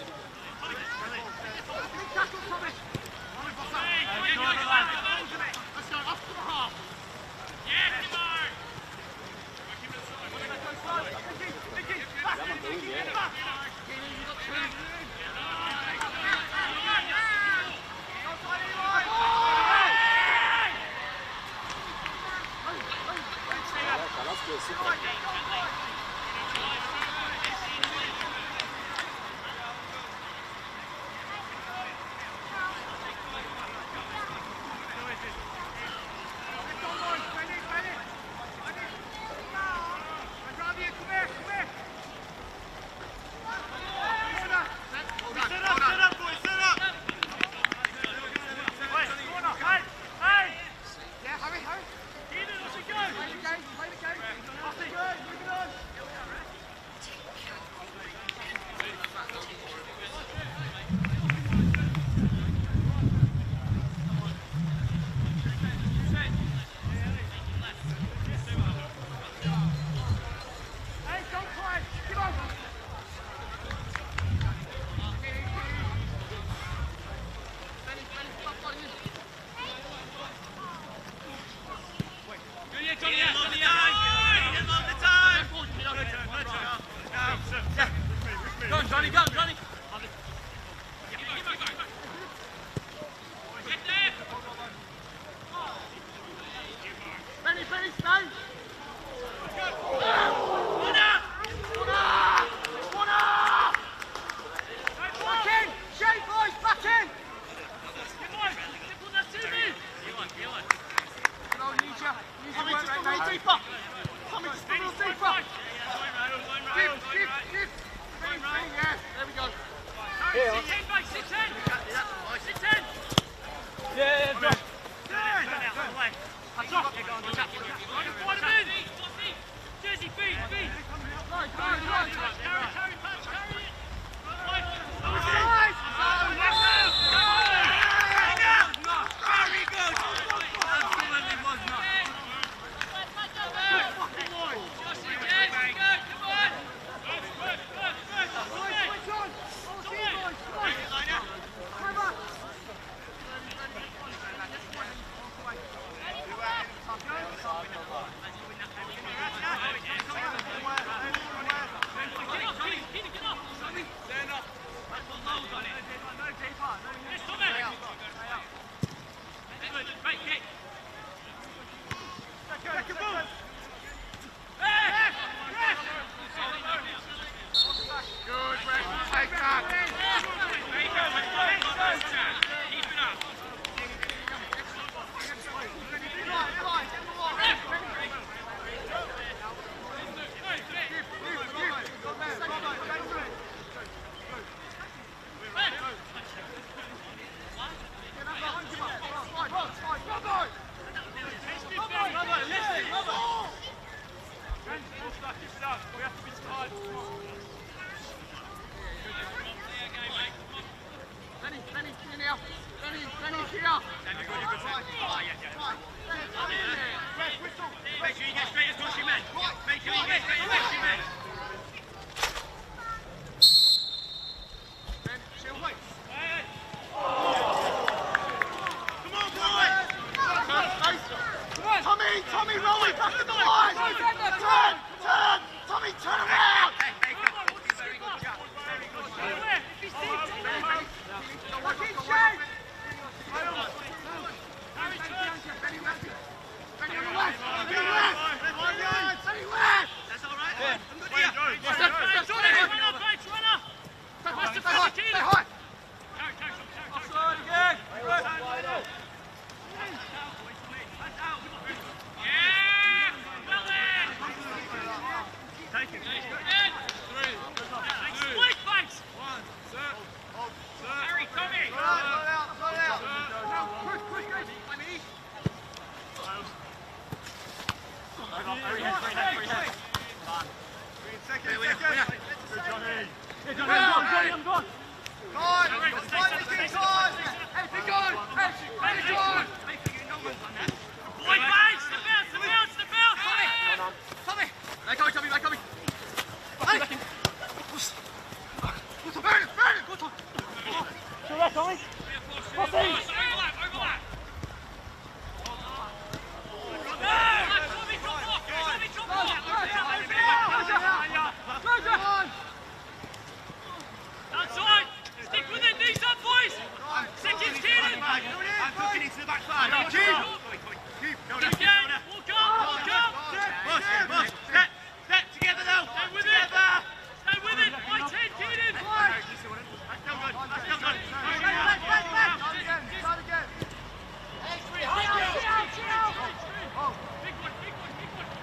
Let's go, off to the half. Yeah, come on. Go on, Johnny, go on, Johnny. Benny, Benny, stay. Back in! Shake, boys, back in! Come on, need you. Need you work rate, mate. Deeper. Tommy, just a little deeper. Give, give, give. Benny, Benny, yeah. There we go. Sit in, mate, sit in. Sit in. Yeah, yeah, drop. That's off. Find him in. Jersey, feet, feet. Right, right, right. Carry, carry, punch, carry it. Nice! Very good. Absolutely was not. Free head, free head, free head. Fine. Second, second. Good, Johnny. Yeah, Johnny, I'm gone, Johnny, I'm gone. Gone! Find the thing, gone! Everything gone! Everything gone! Boy, base! Step out, step out, step out! Tommy! Tommy! Back coming, Tommy, back coming! Hey! Burn it, burn it! Go, Tommy! Still there, Tommy? What's he? Overlap, overlap! Outside! Stick with it, knees up, boys! Seconds, Keenan! I'm cooking into the back line. Keep! Keep! Again! Walk up, walk up! Push, push! Step! Step together now! Stay with it! Stay with it! Right ten, Keenan! That's still good, that's still good! Back, back, back! Start again, start again! Big one, big one, big one!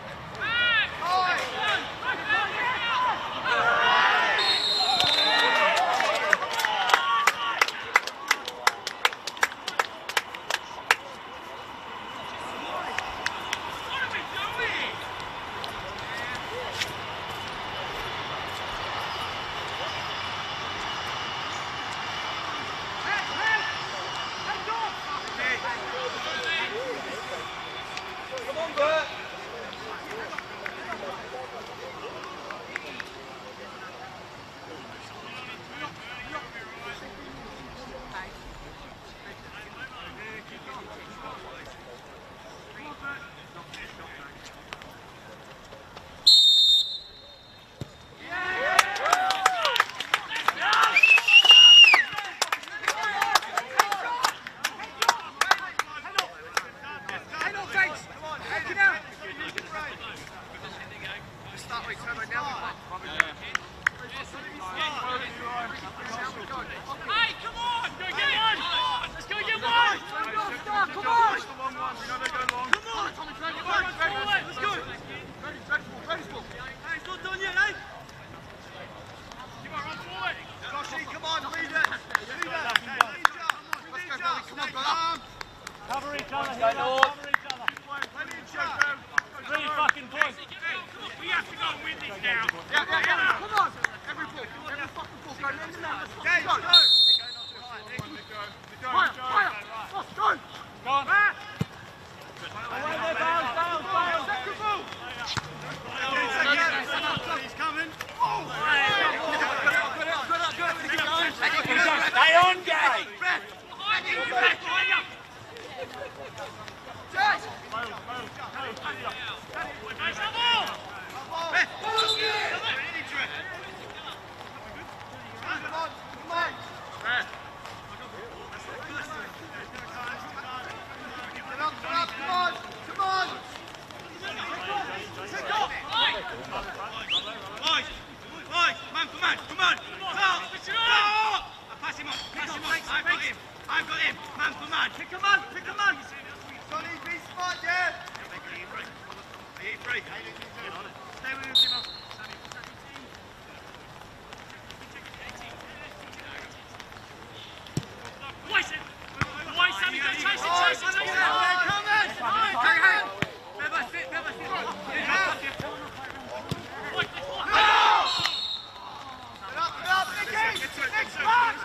Cover each other here, cover each other. Three fucking points. We have to go and win this now. Yeah, yeah, yeah. Come on. Every ball. Every fucking ball. Go. Let's go. Go. Go. Fire. Fire. Let's go. Go on. Away there, bounce, bounce, bounce. Second ball. He's coming. Stay on, Gay. I've got him! Man for man! Pick a man! Pick a man! Sonny, be smart, yeah! Are you free? Are you free? Stay with him, Simon. Wait, wait, Sammy, go chase it, chase it, chase it! Come in! Take a hand! Never sit, never sit! Get up, get up, Nicky! Next back!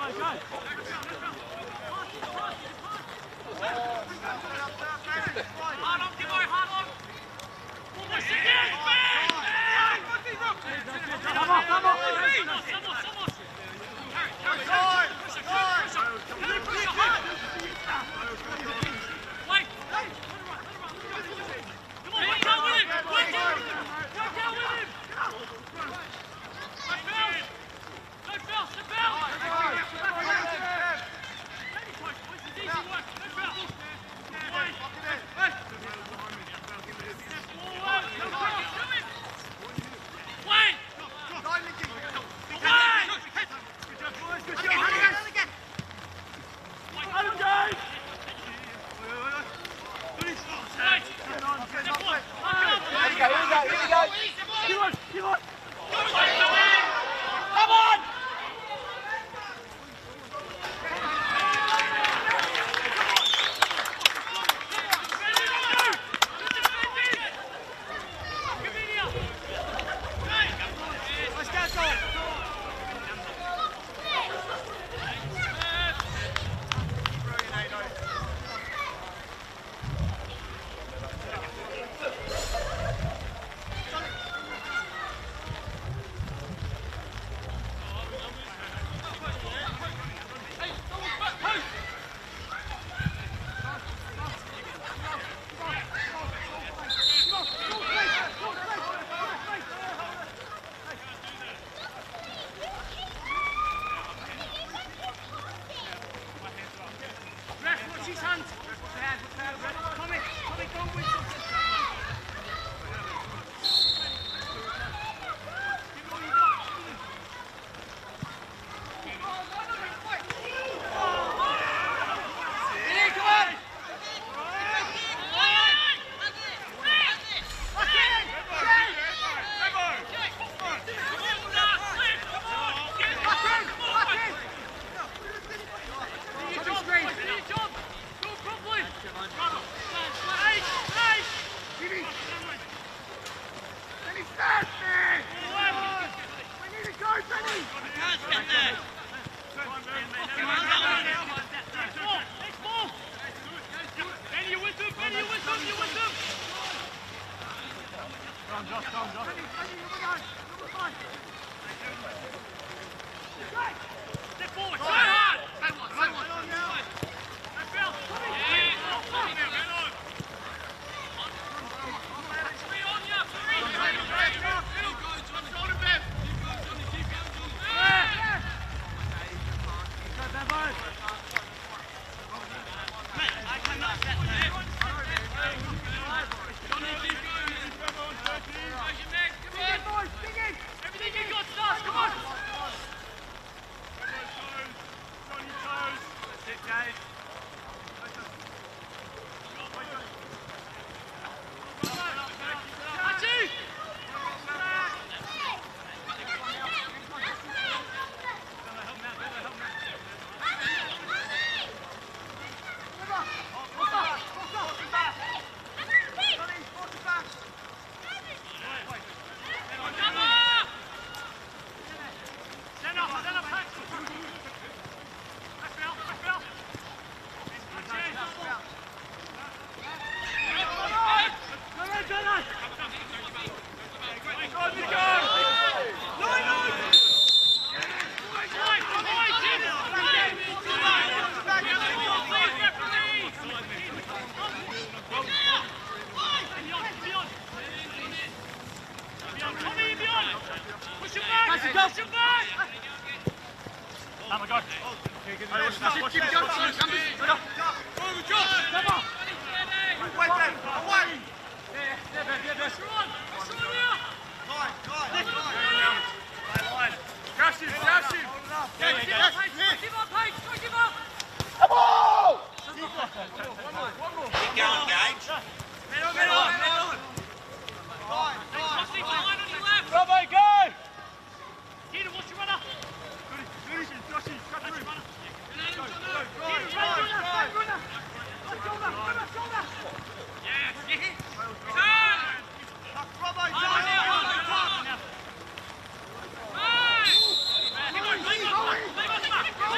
Come on!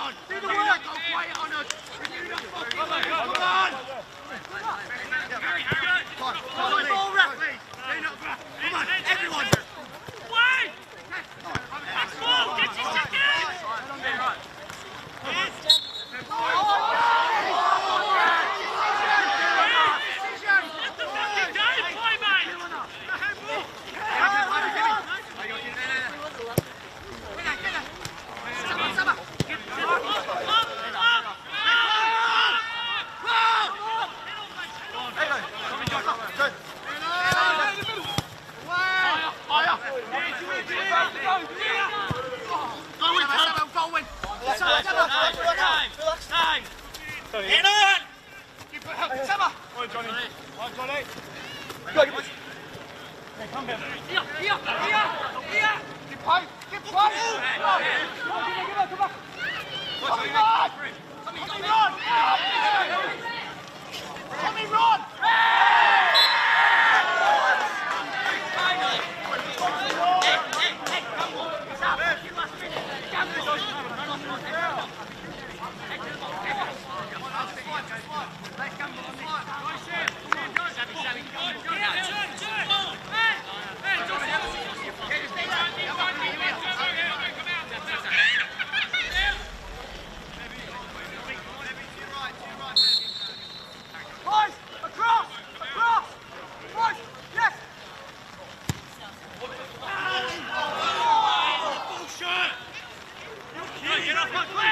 on. Do the work. Go quiet on us. Come on. Come on. Come on, ball ref, please. Come on, everyone. Wait! That's ball, get your second! Let the fucking game play, mate! Get on! Keep it up, Summer! Come on, Johnny. Come on, Johnny. Come here. Here, here, here, here! Keep play, keep play! Come on, come on, come on! Tommy, run! Tommy, run! Tommy, run! Boys, across! Across! Boys, yes! Bullshit! Get off my